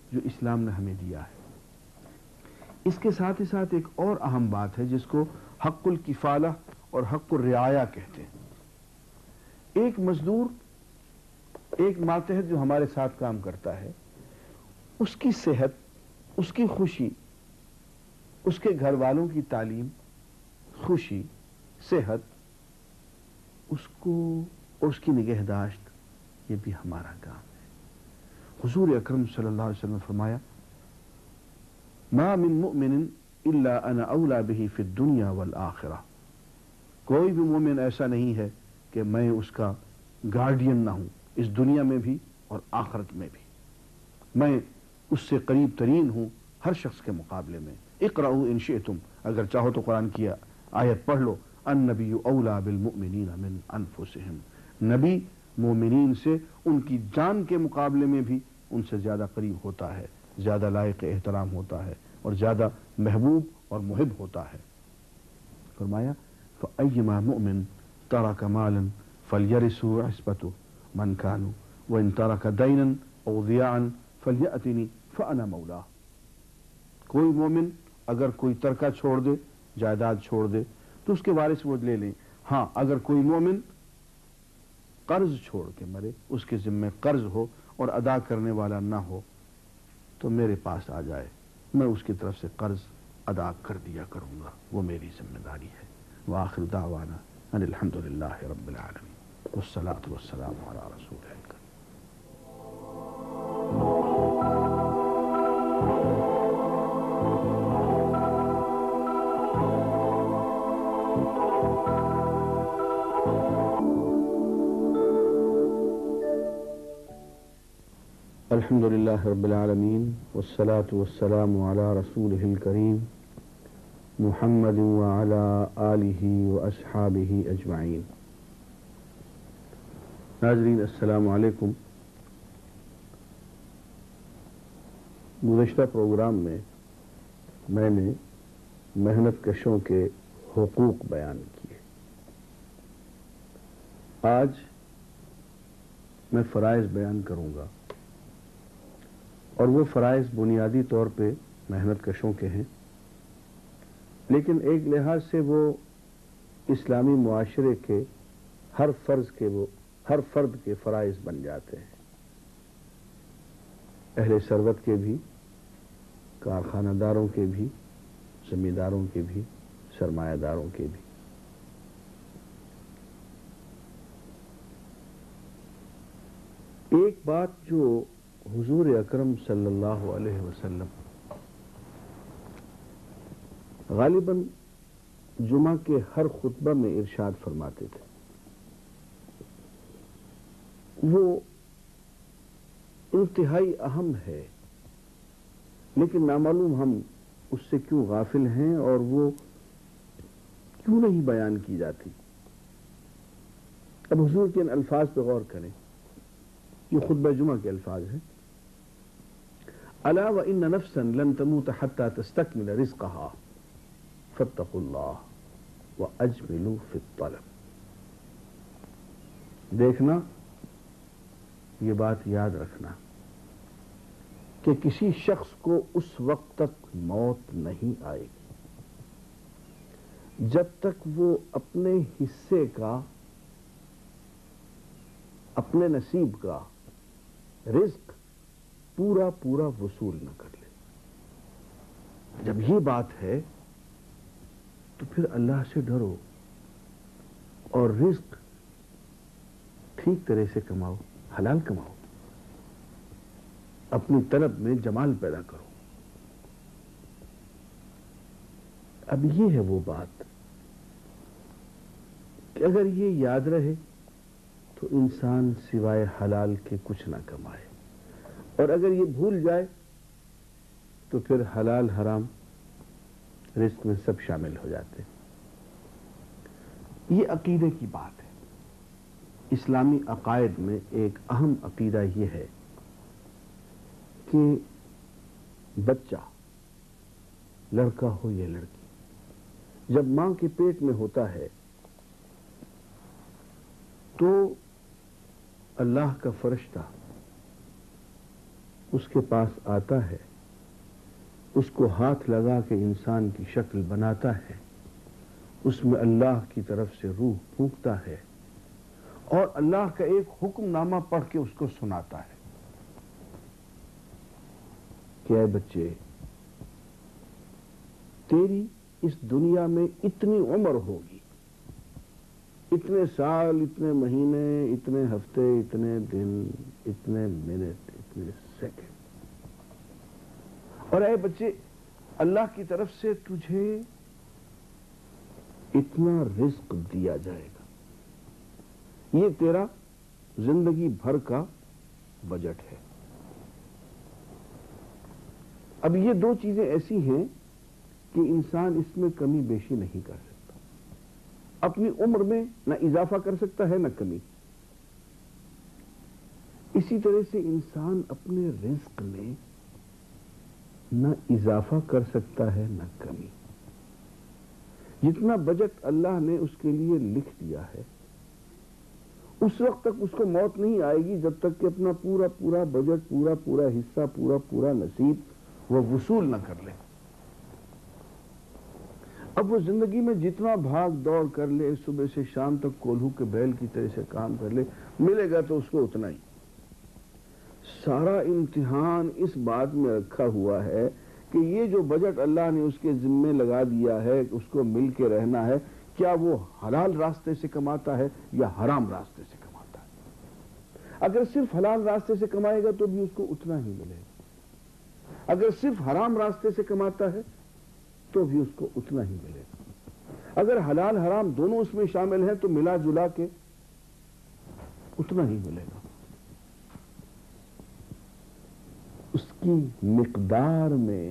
جو اسلام نے ہمیں دیا ہے۔ اس کے ساتھ ہی ساتھ ایک اور اہم بات ہے جس کو حق الکفالہ اور حق الرعایہ کہتے ہیں۔ ایک مزدور، ایک ماتحت جو ہمارے ساتھ کام کرتا ہے، اس کی صحت، اس کی خوشی، اس کے گھر والوں کی تعلیم، خوشی، صحت، اس کو اور اس کی نگہداشت، یہ بھی ہمارا کام ہے۔ حضور اکرم صلی اللہ علیہ وسلم نے فرمایا ما من مؤمن الا انا اولا به فی الدنیا والآخرہ، کوئی بھی مومن ایسا نہیں ہے کہ میں اس کا گارڈین نہ ہوں، اس دنیا میں بھی اور آخرت میں بھی میں اس سے قریب ترین ہوں ہر شخص کے مقابلے میں۔ اقرؤوا ان شئتم، اگر چاہو تو قرآن کی آیت پڑھ لو، النبی اولا بالمؤمنین من انفسہم، نبی مومنین سے ان کی جان کے مقابلے میں بھی ان سے زیادہ قریب ہوتا ہے، زیادہ لائق احترام ہوتا ہے اور زیادہ محبوب اور محب ہوتا ہے۔ فرمایا فأیما مؤمن ترک مالا فلیرثه عصبته من كانوا وان ترک دینا او ضیاعا فلیأتنی فانا مولاه، کوئی مومن اگر کوئی ترکہ چھوڑ دے، جائیداد چھوڑ دے، تو اس کے وارث وہ لے لیں۔ ہاں، اگر کوئی مومن قرض چھوڑ کے مرے، اس کے ذمہ قرض ہو اور ادا کرنے والا نہ ہو، تو میرے پاس آ جائے، میں اس کی طرف سے قرض ادا کر دیا کروں گا، وہ میری ذمہ داری ہے۔ وآخر دعوانا ان الحمد للہ رب العالمین والصلاة والسلام علی رسول اللہ۔ الحمد للہ رب العالمین والصلاة والسلام علی رسولہ الکریم محمد وعلی آلہ واصحابہ اجمعین۔ ناظرین السلام علیکم۔ گزشتہ پروگرام میں نے محنت کشوں کے حقوق بیان کیے، آج میں فرائض بیان کروں گا، اور وہ فرائض بنیادی طور پہ محنت کشوں کے ہیں، لیکن ایک لحاظ سے وہ اسلامی معاشرے کے ہر فرد کے فرائض بن جاتے ہیں، اہل ثروت کے بھی، کارخانہ داروں کے بھی، زمینداروں کے بھی، سرمایہ داروں کے بھی۔ ایک بات جو حضور اکرم صلی اللہ علیہ وسلم غالباً جمعہ کے ہر خطبہ میں ارشاد فرماتے تھے، وہ انتہائی اہم ہے، لیکن نامعلوم ہم اس سے کیوں غافل ہیں اور وہ کیوں نہیں بیان کی جاتی۔ اب حضور کے ان الفاظ پہ غور کریں، یہ خطبہ جمعہ کے الفاظ ہیں۔ الا وان نفسا لن تموت حتى تستكمل رزقها فاتقوا الله واجملوا في الطلب۔ دیکھنا، یہ بات یاد رکھنا کہ کسی شخص کو اس وقت تک موت نہیں آئے گی جب تک وہ اپنے حصے کا، اپنے نصیب کا رزق پورا وصول نہ کر لے۔ جب یہ بات ہے تو پھر اللہ سے ڈرو اور رزق ٹھیک طرح سے کماؤ، حلال کماؤ، اپنی طلب میں جمال پیدا کرو۔ اب یہ ہے وہ بات کہ اگر یہ یاد رہے تو انسان سوائے حلال کے کچھ نہ کمائے، اور اگر یہ بھول جائے تو پھر حلال حرام رزق میں سب شامل ہو جاتے ہیں۔ یہ عقیدے کی بات ہے۔ اسلامی عقائد میں ایک اہم عقیدہ یہ ہے کہ بچہ، لڑکا ہو یا لڑکی، جب ماں کے پیٹ میں ہوتا ہے تو اللہ کا فرشتہ اس کے پاس آتا ہے، اس کو ہاتھ لگا کے انسان کی شکل بناتا ہے، اس میں اللہ کی طرف سے روح پھونکتا ہے اور اللہ کا ایک حکم نامہ پڑھ کے اس کو سناتا ہے کہ اے بچے، تیری اس دنیا میں اتنی عمر ہوگی، اتنے سال، اتنے مہینے، اتنے ہفتے، اتنے دن، اتنے منٹ، اتنے سیکنڈ، اور اے بچے، اللہ کی طرف سے تجھے اتنا رزق دیا جائے گا، یہ تیرا زندگی بھر کا بجٹ ہے۔ اب یہ دو چیزیں ایسی ہیں کہ انسان اس میں کمی بیشی نہیں کر سکتا، اپنی عمر میں نہ اضافہ کر سکتا ہے نہ کمی، اسی طرح سے انسان اپنے رزق میں نہ اضافہ کر سکتا ہے نہ کمی۔ جتنا بجٹ اللہ نے اس کے لیے لکھ دیا ہے، اس وقت تک اس کو موت نہیں آئے گی جب تک کہ اپنا پورا پورا بجٹ، پورا پورا حصہ، پورا پورا نصیب وہ وصول نہ کر لے۔ اب وہ زندگی میں جتنا بھاگ دوڑ کر لے، صبح سے شام تک کولہو کے بیل کی طرح سے کام کر لے، ملے گا تو اس کو اتنا ہی۔ سارا امتحان اس بات میں رکھا ہوا ہے کہ یہ جو بجٹ اللہ نے اس کے ذمے لگا دیا ہے، اس کو مل کے رہنا ہے، کیا وہ حلال راستے سے کماتا ہے یا حرام راستے سے کماتا ہے؟ اگر صرف حلال راستے سے کمائے گا تو بھی اس کو اتنا ہی ملے گا، اگر صرف حرام راستے سے کماتا ہے تو بھی اس کو اتنا ہی ملے گا، اگر حلال حرام دونوں اس میں شامل ہیں تو ملا جلا کے اتنا ہی ملے گا۔ اس کی مقدار میں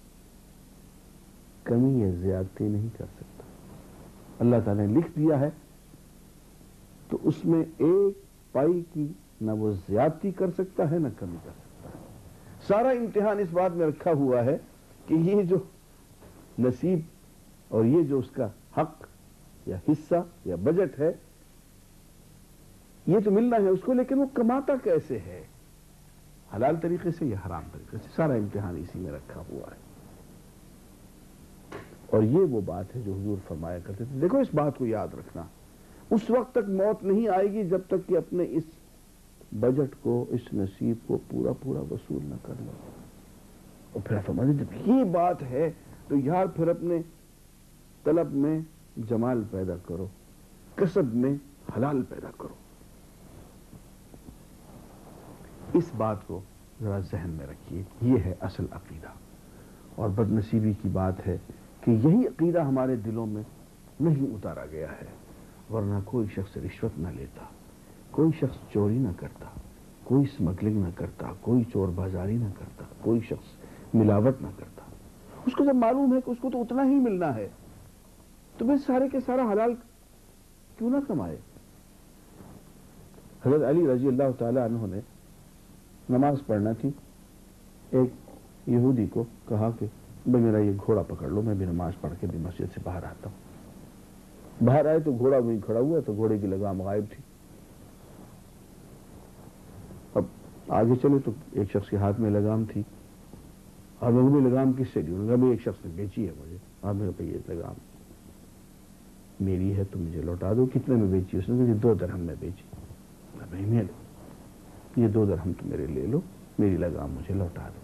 کمی یا زیادتی نہیں کر سکتا۔ اللہ تعالیٰ نے لکھ دیا ہے تو اس میں ایک پائی کی نہ وہ زیادتی کر سکتا ہے نہ کمی کر سکتا ہے۔ سارا امتحان اس بات میں رکھا ہوا ہے کہ یہ جو نصیب اور یہ جو اس کا حق یا حصہ یا بجٹ ہے، یہ تو ملنا ہے اس کو، لیکن وہ کماتا کیسے ہے، حلال طریقے سے یا حرام طریقے سے؟ سارا امتحان اسی میں رکھا ہوا ہے۔ اور یہ وہ بات ہے جو حضور فرمایا کرتے تھے، دیکھو اس بات کو یاد رکھنا، اس وقت تک موت نہیں آئے گی جب تک کہ اپنے اس بجٹ کو، اس نصیب کو پورا پورا وصول نہ کر لو۔ اور پھر فرماتے جب یہ بات ہے تو یار پھر اپنے طلب میں جمال پیدا کرو، کسب میں حلال پیدا کرو۔ اس بات کو ذرا ذہن میں رکھیے، یہ ہے اصل عقیدہ۔ اور بدنصیبی کی بات ہے کہ یہی عقیدہ ہمارے دلوں میں نہیں اتارا گیا ہے، ورنہ کوئی شخص رشوت نہ لیتا، کوئی شخص چوری نہ کرتا، کوئی اسمگلنگ نہ کرتا، کوئی چور بازاری نہ کرتا، کوئی شخص ملاوٹ نہ کرتا۔ اس کو جب معلوم ہے کہ اس کو تو اتنا ہی ملنا ہے تو بس سارے کے سارا حلال کیوں نہ کمائے۔ حضرت علی رضی اللہ تعالی عنہ نے نماز پڑھنا تھی، ایک یہودی کو کہا کہ بھائی میرا یہ گھوڑا پکڑ لو، میں بھی نماز پڑھ کے بھی مسجد سے باہر آتا ہوں۔ باہر آئے تو گھوڑا وہیں کھڑا ہوا تو گھوڑے کی لگام غائب تھی۔ اب آگے چلے تو ایک شخص کے ہاتھ میں لگام تھی، اور وہ بھی لگام کس سے دی؟ انہوں نے کہا ایک شخص نے بیچی ہے مجھے، آپ نے کہا یہ لگام میری ہے تو مجھے لوٹا دو۔ کتنے میں بیچی؟ اس نے کہا 2 درہم میں بیچی۔ میں یہ 2 درہم تو میرے لے لو، میری لگام مجھے لوٹا دو۔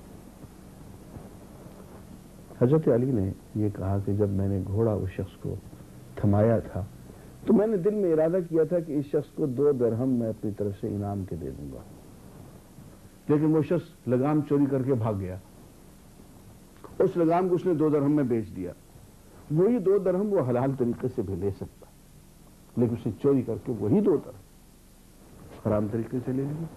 حضرت علی نے یہ کہا کہ جب میں نے گھوڑا اس شخص کو تھمایا تھا تو میں نے دل میں ارادہ کیا تھا کہ اس شخص کو 2 درہم میں اپنی طرف سے انعام کے دے دوں گا، لیکن وہ شخص لگام چوری کر کے بھاگ گیا، اس لگام کو اس نے 2 درہم میں بیچ دیا۔ وہی 2 درہم وہ حلال طریقے سے بھی لے سکتا، لیکن اس نے چوری کر کے وہی 2 درہم حرام طریقے سے لے لیے۔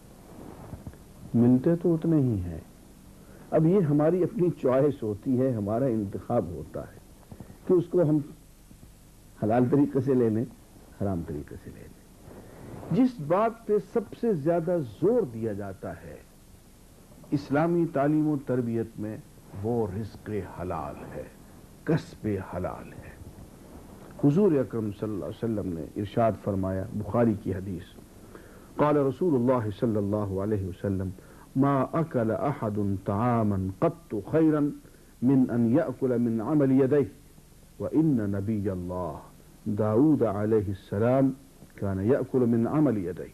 ملتے تو اتنے ہی ہیں۔ اب یہ ہماری اپنی چوائس ہوتی ہے، ہمارا انتخاب ہوتا ہے کہ اس کو ہم حلال طریقے سے لے لیں، حرام طریقے سے لے لیں۔ جس بات پہ سب سے زیادہ زور دیا جاتا ہے اسلامی تعلیم و تربیت میں، وہ رزق حلال ہے، کسب حلال ہے۔ حضور اکرم صلی اللہ علیہ وسلم نے ارشاد فرمایا، بخاری کی حدیث، قال رسول اللہ صلی اللہ علیہ وسلم ما اکل احد طعاما قط خیرا من ان یأکل من عمل یدیہ وان نبی اللہ داؤد علیہ السلام کان یأکل من عمل یدیہ.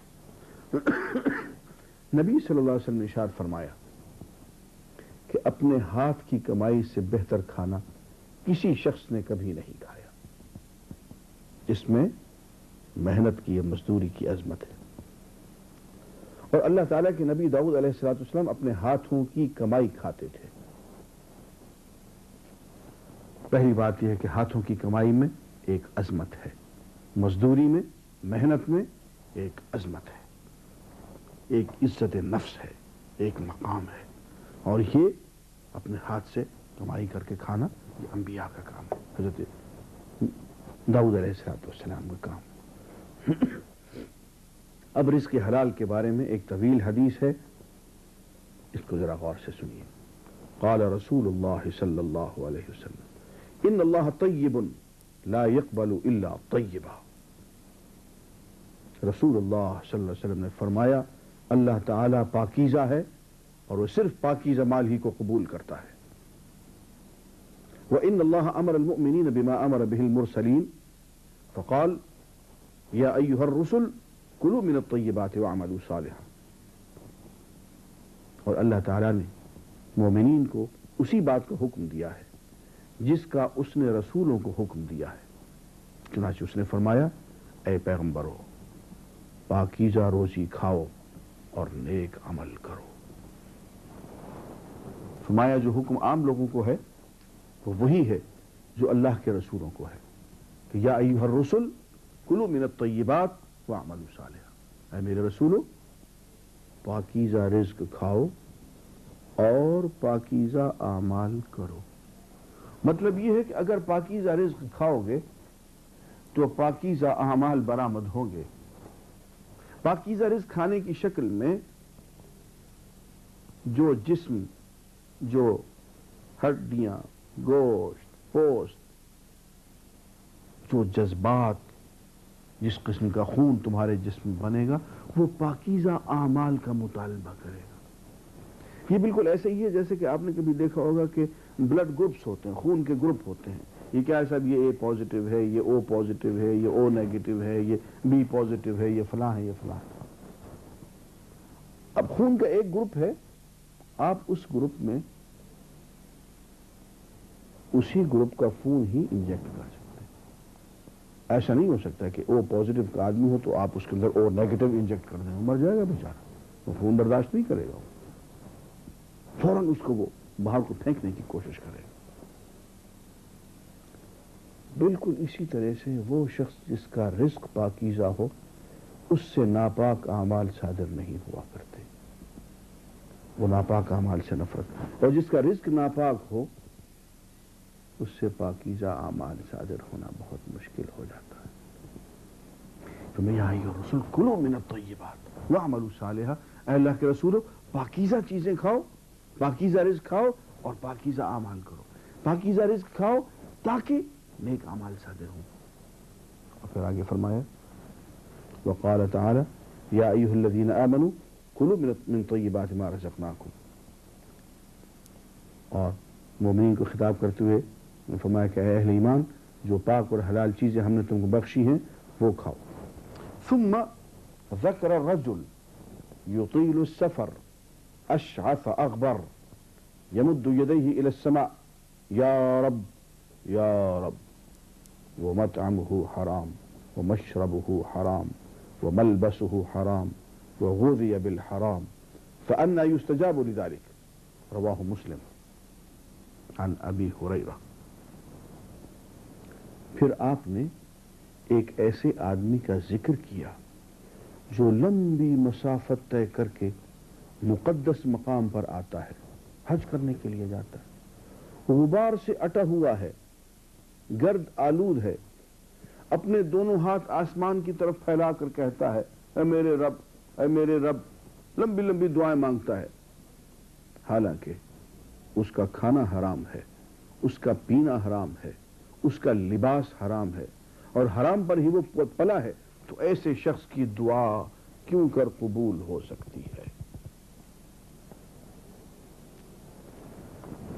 نبی صلی اللہ علیہ وسلم نے ارشاد فرمایا کہ اپنے ہاتھ کی کمائی سے بہتر کھانا کسی شخص نے کبھی نہیں کھایا. اس میں محنت کی مزدوری کی عظمت ہے. اور اللہ تعالیٰ کے نبی داؤد علیہ السلام اپنے ہاتھوں کی کمائی کھاتے تھے. پہلی بات یہ ہے کہ ہاتھوں کی کمائی میں ایک عظمت ہے، مزدوری میں، محنت میں ایک عظمت ہے، ایک عزت نفس ہے، ایک مقام ہے. اور یہ اپنے ہاتھ سے کمائی کر کے کھانا یہ انبیاء کا کام ہے، حضرت داؤد علیہ السلام کا کام. اب رزق حلال کے بارے میں ایک طویل حدیث ہے، اس کو ذرا غور سے سنیے. قال رسول اللہ صلی اللہ علیہ وسلم ان اللہ طیب لا يقبل الا طیبا. رسول اللہ صلی اللہ علیہ وسلم نے فرمایا اللہ تعالیٰ پاکیزہ ہے اور وہ صرف پاکیزہ مال ہی کو قبول کرتا ہے. وَإِنَّ اللَّهَ أَمَرَ الْمُؤْمِنِينَ بِمَا أَمَرَ بِهِ الْمُرْسَلِينَ فَقَالَ يَا أَيُّهَا الرُّسُلُ كُلُوا مِنَ الطَّيِّبَاتِ وَاعْمَلُوا صَالِحًا. اور اللہ تعالیٰ نے مومنین کو اسی بات کا حکم دیا ہے جس کا اس نے رسولوں کو حکم دیا ہے. چنانچہ اس نے فرمایا اے پیغمبرو پاکیزہ روزی کھاؤ اور نیک عمل کرو. فرمایا جو حکم عام لوگوں کو ہے وہ وہی ہے جو اللہ کے رسولوں کو ہے کہ یا ایھا الرسل کلوا من الطیبات واعملوا صالحا. اے میرے رسولو پاکیزہ رزق کھاؤ اور پاکیزہ اعمال کرو. مطلب یہ ہے کہ اگر پاکیزہ رزق کھاؤ گے تو پاکیزہ اعمال برآمد ہوں گے. پاکیزہ رزق کھانے کی شکل میں جو جسم، جو ہڈیاں، گوشت، پوست، جو جذبات، جس قسم کا خون تمہارے جسم بنے گا وہ پاکیزہ اعمال کا مطالبہ کرے گا. یہ بالکل ایسے ہی ہے جیسے کہ آپ نے کبھی دیکھا ہوگا کہ بلڈ گروپس ہوتے ہیں، خون کے گروپ ہوتے ہیں. یہ کیا ہے صاحب، یہ اے پازیٹیو ہے، یہ او پازیٹیو ہے، یہ او نیگیٹو ہے، یہ بی پازیٹیو ہے، یہ فلاں ہے، یہ فلاں ہے. اب خون کا ایک گروپ ہے، آپ اس گروپ میں اسی گروپ کا خون ہی انجیکٹ کر سکتے ہیں. ایسا نہیں ہو سکتا کہ او پازیٹیو کا آدمی ہو تو آپ اس کے اندر او نیگیٹو انجیکٹ کر دیں، وہ مر جائے گا بیچارہ، وہ خون برداشت نہیں کرے گا، فوراً اس کو وہ باہر کو پھینکنے کی کوشش کرے گا. بالکل اسی طرح سے وہ شخص جس کا رزق پاکیزہ ہو اس سے ناپاک اعمال صادر نہیں ہوا کرتے، وہ ناپاک اعمال سے نفرت. اور جس کا رزق ناپاک ہو اس سے پاکیزہ اعمال صادر ہونا بہت مشکل ہو جاتا ہے. تو میں یا ایھا الرسل کلوا من الطیبات واعملوا صالحا. اے اللہ کے رسولو پاکیزہ چیزیں کھاؤ، پاکیزہ رزق کھاؤ اور پاکیزہ اعمال کرو. پاکیزہ رزق کھاؤ تاکہ نیک اعمال صادر ہوں. اور پھر آگے فرمایا وقال تعالی یا ایھا الذین آمنوا کلوا من طیبات ما رزقناکم. اور مومنین کو خطاب کرتے ہوئے فرمایا کہ اے اہل ایمان جو پاک اور حلال چیزیں ہم نے تم کو بخشی ہیں وہ کھاؤ. ثم ذکر الرجل یطیل السفر اشعث اغبر یمد یدیہ الی السماء یا رب یا رب ومطعمہ حرام ومشربہ حرام وملبسہ حرام وغذی بالحرام فأنى يستجاب لذلك. رواہ مسلم عن ابی ہریرہ. پھر آپ نے ایک ایسے آدمی کا ذکر کیا جو لمبی مسافت طے کر کے مقدس مقام پر آتا ہے، حج کرنے کے لیے جاتا ہے، غبار سے اٹا ہوا ہے، گرد آلود ہے، اپنے دونوں ہاتھ آسمان کی طرف پھیلا کر کہتا ہے اے میرے رب، اے میرے رب، لمبی لمبی دعائیں مانگتا ہے. حالانکہ اس کا کھانا حرام ہے، اس کا پینا حرام ہے، اس کا لباس حرام ہے اور حرام پر ہی وہ پلا ہے. تو ایسے شخص کی دعا کیوں کر قبول ہو سکتی ہے؟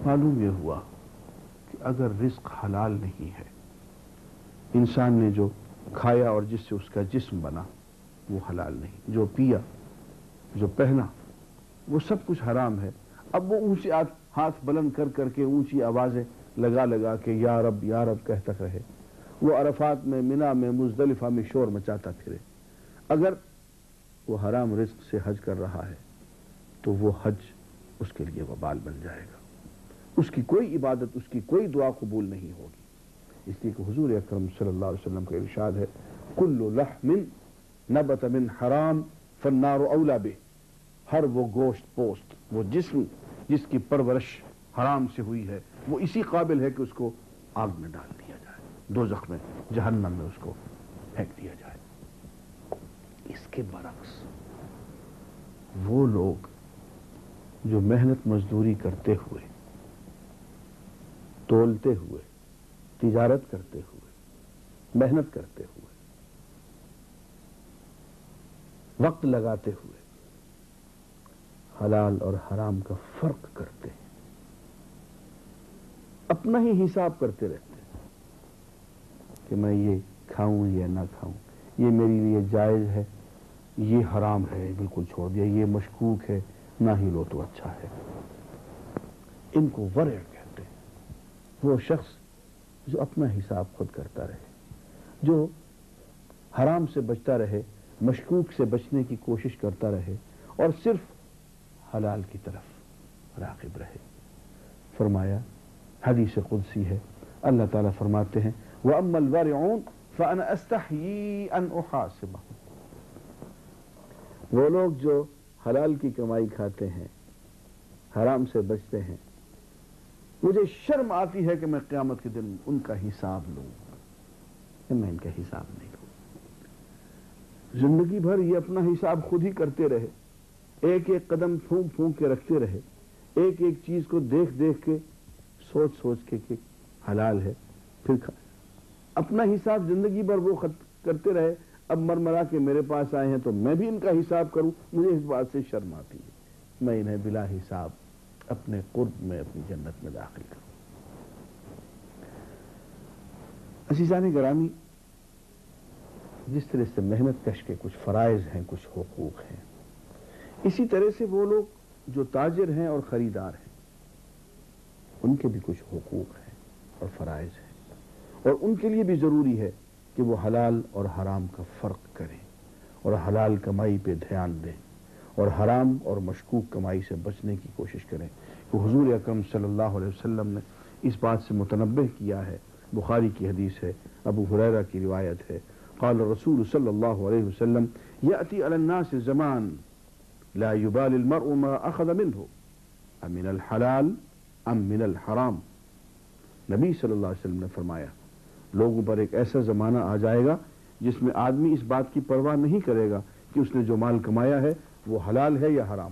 معلوم یہ ہوا کہ اگر رزق حلال نہیں ہے، انسان نے جو کھایا اور جس سے اس کا جسم بنا وہ حلال نہیں، جو پیا، جو پہنا، وہ سب کچھ حرام ہے۔ اب وہ اونچے ہاتھ بلند کر کر کے اونچی آوازیں لگا لگا کے یا رب کہتا رہے، وہ عرفات میں، منی میں، مزدلفہ میں شور مچاتا پھرے، اگر وہ حرام رزق سے حج کر رہا ہے تو وہ حج اس کے لیے وبال بن جائے گا، اس کی کوئی عبادت، اس کی کوئی دعا قبول نہیں ہوگی۔ اس لیے کہ حضور اکرم صلی اللہ علیہ وسلم کا ارشاد ہے، کل لحم نبت من حرام فالنار اولا بہ، ہر وہ گوشت پوست، وہ جسم جس کی پرورش حرام سے ہوئی ہے، وہ اسی قابل ہے کہ اس کو آگ میں ڈال دیا جائے، دوزخ میں، جہنم میں اس کو پھینک دیا جائے۔ اس کے برعکس وہ لوگ جو محنت مزدوری کرتے ہوئے، تولتے ہوئے، تجارت کرتے ہوئے، محنت کرتے ہوئے، وقت لگاتے ہوئے حلال اور حرام کا فرق کرتے ہیں، اپنا ہی حساب کرتے رہتے ہیں کہ میں یہ کھاؤں یا نہ کھاؤں، یہ میرے لیے جائز ہے، یہ حرام ہے بالکل چھوڑ دیا، یہ مشکوک ہے نہ ہی لو تو اچھا ہے۔ ان کو ورع کہتے ہیں، وہ شخص جو اپنا حساب خود کرتا رہے، جو حرام سے بچتا رہے، مشکوک سے بچنے کی کوشش کرتا رہے اور صرف حلال کی طرف راغب رہے۔ فرمایا، حدیث قدسی ہے، اللہ تعالیٰ فرماتے ہیں وَأَمَّا الْوَارِعُونَ فَأَنَا أَسْتَحْيِي أَنْ أُحَاسِبَهُمْ، وہ لوگ جو حلال کی کمائی کھاتے ہیں، حرام سے بچتے ہیں، مجھے شرم آتی ہے کہ میں قیامت کے دن ان کا حساب لوں، کہ میں ان کا حساب نہیں لوں۔ زندگی بھر یہ اپنا حساب خود ہی کرتے رہے، ایک ایک قدم پھونک پھونک کے رکھتے رہے، ایک ایک چیز کو دیکھ دیکھ کے، سوچ سوچ کے کہ حلال ہے، پھر اپنا حساب زندگی بھر وہ کرتے رہے، اب مرمرا کے میرے پاس آئے ہیں تو میں بھی ان کا حساب کروں، مجھے اس بات سے شرم آتی ہے، میں انہیں بلا حساب اپنے قرب میں، اپنی جنت میں داخل کروں۔ عزیزان گرامی، جس طرح سے محنت کش کے کچھ فرائض ہیں، کچھ حقوق ہیں، اسی طرح سے وہ لوگ جو تاجر ہیں اور خریدار ہیں، ان کے بھی کچھ حقوق ہیں اور فرائض ہیں، اور ان کے لیے بھی ضروری ہے کہ وہ حلال اور حرام کا فرق کریں اور حلال کمائی پہ دھیان دیں اور حرام اور مشکوک کمائی سے بچنے کی کوشش کریں۔ کہ حضور اکرم صلی اللہ علیہ وسلم نے اس بات سے متنبہ کیا ہے، بخاری کی حدیث ہے، ابو ہریرہ کی روایت ہے، قال رسول صلی اللہ علیہ وسلم یأتی علی الناس زمان لا يبال المرء ما اخذ منه امن الحلال ام من الحرام۔ نبی صلی اللہ علیہ وسلم نے فرمایا، لوگوں پر ایک ایسا زمانہ آ جائے گا جس میں آدمی اس بات کی پرواہ نہیں کرے گا کہ اس نے جو مال کمایا ہے وہ حلال ہے یا حرام۔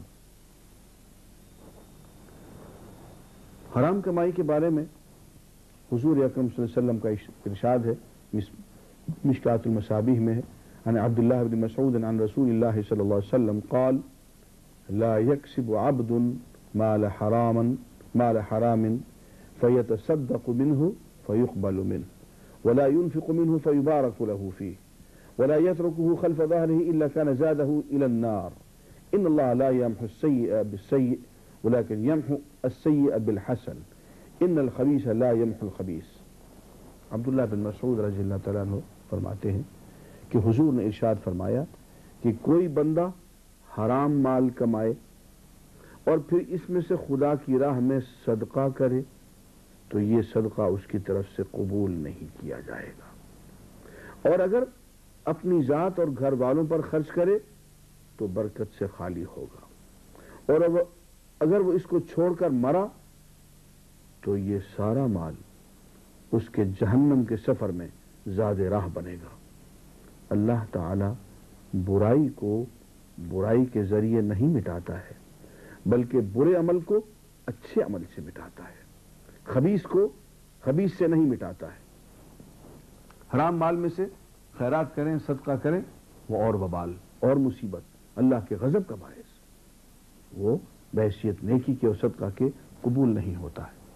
حرام کمائی کے بارے میں حضور اکرم صلی اللہ علیہ وسلم کا ارشاد ہے، مشکات المصابیح میں ہے، عن عبداللہ بن مسعود عن رسول اللہ صلی اللہ علیہ وسلم قال لا يكسب عبد مال حرام فيتصدق منه فيقبل منه ولا ينفق منه فيبارك له فيه ولا يتركه خلف ظهره إلا كان زاده إلى النار إن الله لا يمحو السيئ بالسيئ ولكن يمحو السيئ بالحسن إن الخبيث لا يمحو الخبيث۔ عبداللہ بن مسعود رضی اللہ تعالیٰ عنہ فرماتے ہیں کہ حضور نے ارشاد فرمایا کہ کوئی بندہ حرام مال کمائے اور پھر اس میں سے خدا کی راہ میں صدقہ کرے تو یہ صدقہ اس کی طرف سے قبول نہیں کیا جائے گا، اور اگر اپنی ذات اور گھر والوں پر خرچ کرے تو برکت سے خالی ہوگا، اور اگر وہ اس کو چھوڑ کر مرا تو یہ سارا مال اس کے جہنم کے سفر میں زاد راہ بنے گا۔ اللہ تعالی برائی کو برائی کے ذریعے نہیں مٹاتا ہے، بلکہ برے عمل کو اچھے عمل سے مٹاتا ہے، خبیث کو خبیث سے نہیں مٹاتا ہے۔ حرام مال میں سے خیرات کریں، صدقہ کریں، وہ اور وبال اور مصیبت، اللہ کے غضب کا باعث، وہ بحیثیت نیکی کے اور صدقہ کے قبول نہیں ہوتا ہے۔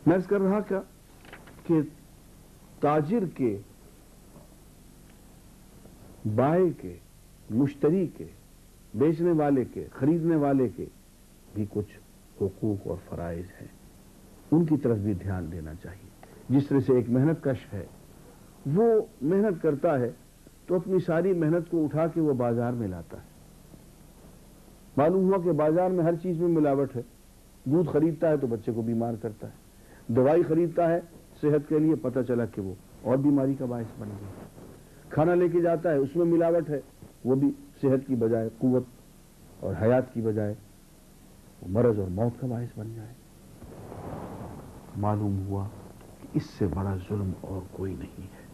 میں عرض کر رہا کہ تاجر کے، بائع کے، مشتری کے، بیچنے والے کے، خریدنے والے کے بھی کچھ حقوق اور فرائض ہیں، ان کی طرف بھی دھیان دینا چاہیے۔ جس طرح سے ایک محنت کش ہے، وہ محنت کرتا ہے تو اپنی ساری محنت کو اٹھا کے وہ بازار میں لاتا ہے۔ معلوم ہوا کہ بازار میں ہر چیز میں ملاوٹ ہے، دودھ خریدتا ہے تو بچے کو بیمار کرتا ہے، دوائی خریدتا ہے صحت کے لیے، پتہ چلا کہ وہ اور بیماری کا باعث بن گیا، کھانا لے کے جاتا ہے اس میں ملاوٹ ہے، وہ بھی صحت کی بجائے قوت اور حیات کی بجائے وہ مرض اور موت کا باعث بن جائے۔ معلوم ہوا کہ اس سے بڑا ظلم اور کوئی نہیں ہے۔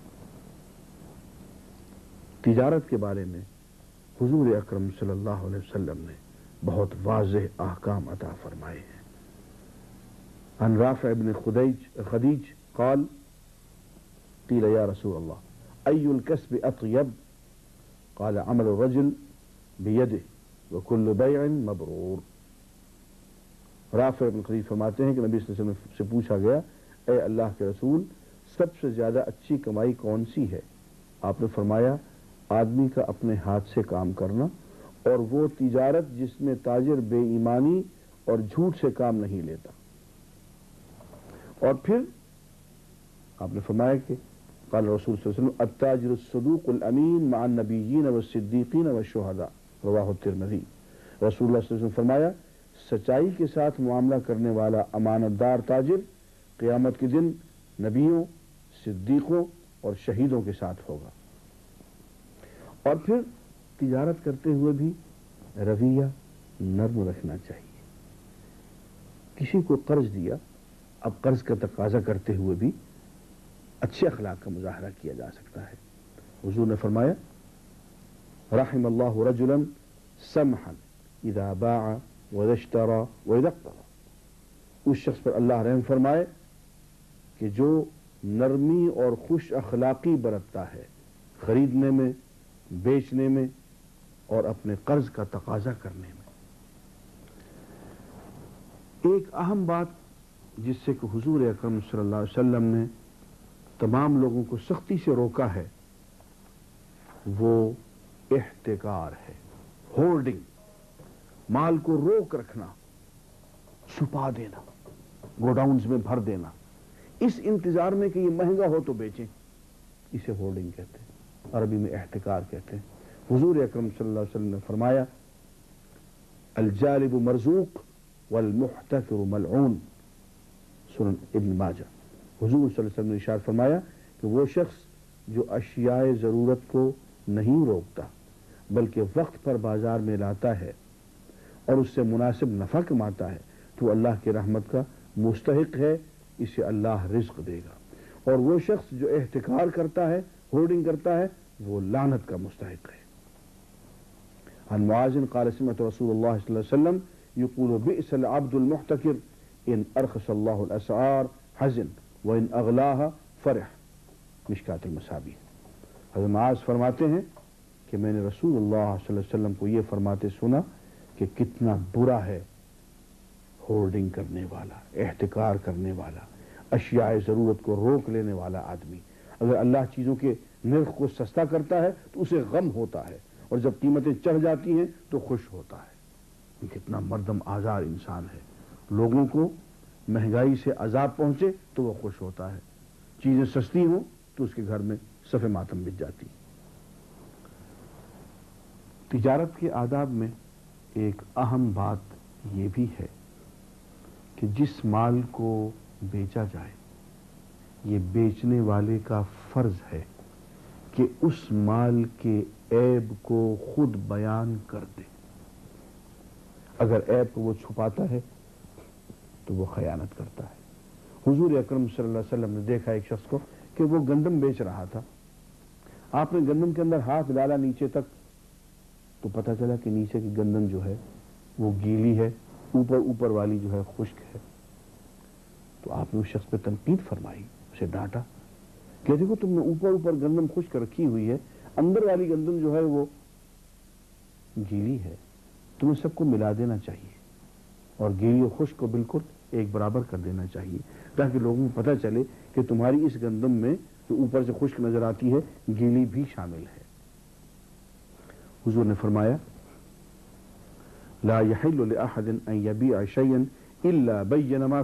تجارت کے بارے میں حضور اکرم صلی اللہ علیہ وسلم نے بہت واضح احکام عطا فرمائے ہیں۔ عن رافع بن خدیج قال قیل یا رسول اللہ ای الکسب اطیب قال عمل الرجل بیدہ وکل بیع مبرور۔ رافع بن خدیج فرماتے ہیں کہ نبی صلی اللہ علیہ وسلم سے پوچھا گیا، اے اللہ کے رسول، سب سے زیادہ اچھی کمائی کون سی ہے؟ آپ نے فرمایا، آدمی کا اپنے ہاتھ سے کام کرنا، اور وہ تجارت جس میں تاجر بے ایمانی اور جھوٹ سے کام نہیں لیتا۔ اور پھر آپ نے فرمایا کہ قال رسول صلی اللہ علیہ وسلم التاجر الصدوق الامین مع النبیین والصدیقین والشہداء، رواہ الترمذی۔ رسول اللہ صلی اللہ علیہ وسلم فرمایا، سچائی کے ساتھ معاملہ کرنے والا امانت دار تاجر قیامت کے دن نبیوں، صدیقوں اور شہیدوں کے ساتھ ہوگا۔ اور پھر تجارت کرتے ہوئے بھی رویہ نرم رکھنا چاہیے۔ کسی کو قرض دیا، اب قرض کا تقاضا کرتے ہوئے بھی اچھے اخلاق کا مظاہرہ کیا جا سکتا ہے۔ حضور نے فرمایا، رحم اللہ رجلا سمحا اذا باع واذا اشترى واذا اقتضى۔ اس شخص پر اللہ رحم فرمائے کہ جو نرمی اور خوش اخلاقی برتتا ہے خریدنے میں، بیچنے میں اور اپنے قرض کا تقاضا کرنے میں۔ ایک اہم بات جس سے کہ حضور اکرم صلی اللہ علیہ وسلم نے تمام لوگوں کو سختی سے روکا ہے، وہ احتکار ہے، ہولڈنگ، مال کو روک رکھنا، چھپا دینا، گوڈاؤنز میں بھر دینا، اس انتظار میں کہ یہ مہنگا ہو تو بیچیں، اسے ہولڈنگ کہتے ہیں، عربی میں احتکار کہتے ہیں۔ حضور اکرم صلی اللہ علیہ وسلم نے فرمایا، الجالب مرزوق والمحتکر ملعون، سنن ابن ماجہ۔ حضور صلی اللہ علیہ وسلم نے ارشاد فرمایا کہ وہ شخص جو اشیاء ضرورت کو نہیں روکتا بلکہ وقت پر بازار میں لاتا ہے اور اس سے مناسب نفع کماتا ہے تو اللہ کی رحمت کا مستحق ہے، اسے اللہ رزق دے گا۔ اور وہ شخص جو احتکار کرتا ہے، ہولڈنگ کرتا ہے، وہ لعنت کا مستحق ہے۔ عن معاذ قال سمعت رسول اللہ صلی اللہ علیہ وسلم يقول بئس العبد المحتکر ان ارخص اللہ الاسعار حزن وان اغلاها فرح، مشکات المصابیح۔ حضرت معاذ فرماتے ہیں کہ میں نے رسول اللہ صلی اللہ علیہ وسلم کو یہ فرماتے سنا کہ کتنا برا ہے ہولڈنگ کرنے والا، احتکار کرنے والا، اشیاء ضرورت کو روک لینے والا آدمی۔ اگر اللہ چیزوں کے نرخ کو سستا کرتا ہے تو اسے غم ہوتا ہے، اور جب قیمتیں چڑھ جاتی ہیں تو خوش ہوتا ہے۔ کتنا مردم آزار انسان ہے، لوگوں کو مہنگائی سے عذاب پہنچے تو وہ خوش ہوتا ہے، چیزیں سستی ہوں تو اس کے گھر میں صف ماتم بچ جاتی۔ تجارت کے آداب میں ایک اہم بات یہ بھی ہے کہ جس مال کو بیچا جائے، یہ بیچنے والے کا فرض ہے کہ اس مال کے عیب کو خود بیان کر دے۔ اگر عیب کو وہ چھپاتا ہے تو وہ خیانت کرتا ہے۔ حضور اکرم صلی اللہ علیہ وسلم نے دیکھا ایک شخص کو کہ وہ گندم بیچ رہا تھا، آپ نے گندم کے اندر ہاتھ ڈالا نیچے تک تو پتہ چلا کہ نیچے کی گندم جو ہے وہ گیلی ہے، اوپر والی جو ہے خشک ہے۔ تو آپ نے اس شخص پہ تنقید فرمائی، اسے ڈانٹا کہ دیکھو تم نے اوپر گندم خشک رکھی ہوئی ہے، اندر والی گندم جو ہے وہ گیلی ہے، تمہیں سب کو ملا دینا چاہیے اور گیلی اور خشک کو بالکل ایک برابر کر دینا چاہیے، تاکہ لوگوں کو پتہ چلے کہ تمہاری اس گندم میں جو اوپر سے خشک نظر آتی ہے گیلی بھی شامل ہے۔ حضور نے فرمایا لا يحل لأحد ان يبيع شيئا الا بين ما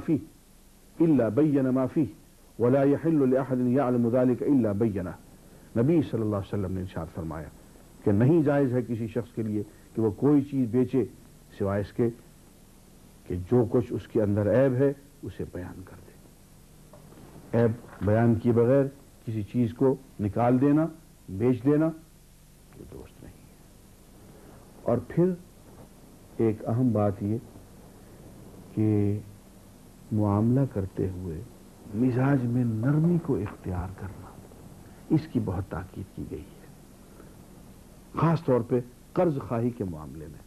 فيه ولا يحل لأحد يعلم ذلك الا بينه۔ نبی صلی اللہ علیہ وسلم نے ارشاد فرمایا کہ نہیں جائز ہے کسی شخص کے لیے کہ وہ کوئی چیز بیچے سوائے اس کے کہ جو کچھ اس کے اندر عیب ہے اسے بیان کر دے۔ عیب بیان کیے بغیر کسی چیز کو نکال دینا، بیچ دینا، یہ درست نہیں ہے۔ اور پھر ایک اہم بات یہ کہ معاملہ کرتے ہوئے مزاج میں نرمی کو اختیار کرنا، اس کی بہت تاکید کی گئی ہے، خاص طور پہ قرض خواہی کے معاملے میں۔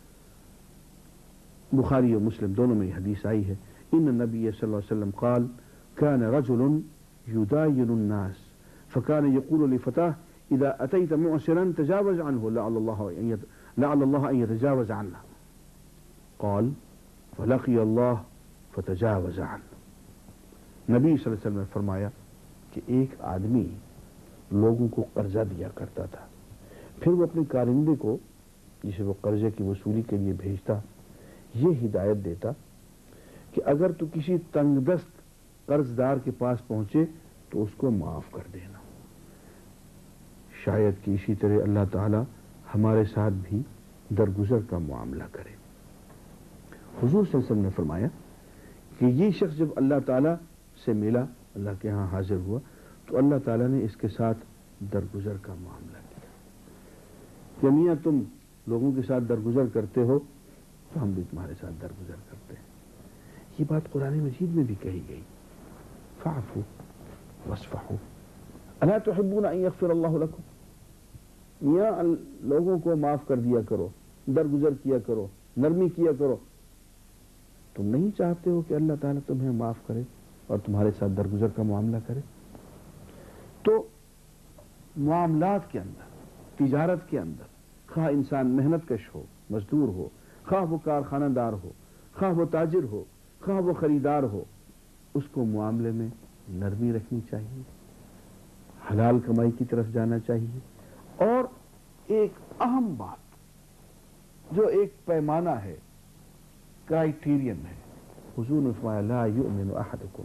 بخاری اور مسلم دونوں میں یہ حدیث آئی ہے، ان النبی صلی اللہ علیہ وسلم قال كان رجل يداين الناس فكان يقول لفتاه اذا اتيت معسرا تجاوز عنه لعل الله ان يتجاوز عنه قال فلقي الله فتجاوز عنه۔ نبی صلی اللہ علیہ وسلم نے فرمایا کہ ایک آدمی لوگوں کو قرضہ دیا کرتا تھا، پھر وہ اپنے کارندے کو جسے وہ قرضے کی وصولی کے لیے بھیجتا یہ ہدایت دیتا کہ اگر تو کسی تنگ دست قرض دار کے پاس پہنچے تو اس کو معاف کر دینا، شاید کہ اسی طرح اللہ تعالی ہمارے ساتھ بھی درگزر کا معاملہ کرے۔ حضور صلی اللہ علیہ وسلم نے فرمایا کہ یہ شخص جب اللہ تعالیٰ سے ملا، اللہ کے ہاں حاضر ہوا، تو اللہ تعالیٰ نے اس کے ساتھ درگزر کا معاملہ کیا کہ میاں تم لوگوں کے ساتھ درگزر کرتے ہو تو ہم بھی تمہارے ساتھ درگزر کرتے ہیں۔ یہ بات قرآن مجید میں بھی کہی گئی، فاعفوا واصفحوا الا تحبون ان یغفر اللہ لکم، میاں لوگوں کو معاف کر دیا کرو، درگزر کیا کرو، نرمی کیا کرو، تم نہیں چاہتے ہو کہ اللہ تعالیٰ تمہیں معاف کرے اور تمہارے ساتھ درگزر کا معاملہ کرے؟ تو معاملات کے اندر، تجارت کے اندر، خواہ انسان محنت کش ہو، مزدور ہو، خواہ وہ کارخانہ دار ہو، خواہ وہ تاجر ہو، خواہ وہ خریدار ہو، اس کو معاملے میں نرمی رکھنی چاہیے، حلال کمائی کی طرف جانا چاہیے۔ اور ایک اہم بات جو ایک پیمانہ ہے، کرائیٹیرین ہے، حضور نے فرمایا لا یؤمن احدکم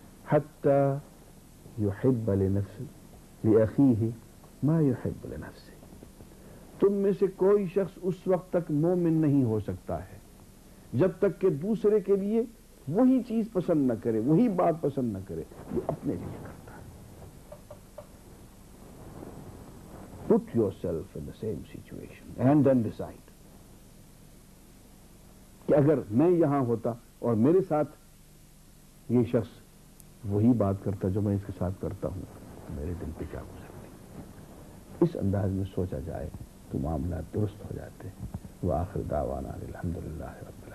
حتی یحب لأخیہ ما یحب لنفسہ، تم میں سے کوئی شخص اس وقت تک مومن نہیں ہو سکتا ہے جب تک کہ دوسرے کے لیے وہی چیز پسند نہ کرے، وہی بات پسند نہ کرے جو اپنے لیے کرتا ہے۔ Put yourself in the same situation and then decide کہ اگر میں یہاں ہوتا اور میرے ساتھ یہ شخص وہی بات کرتا جو میں اس کے ساتھ کرتا ہوں تو میرے دل پہ کیا گزرتی۔ اس انداز میں سوچا جائے تو معاملات درست ہو جاتے ہیں۔ وآخر دعوانا الحمدللہ رب العالمین۔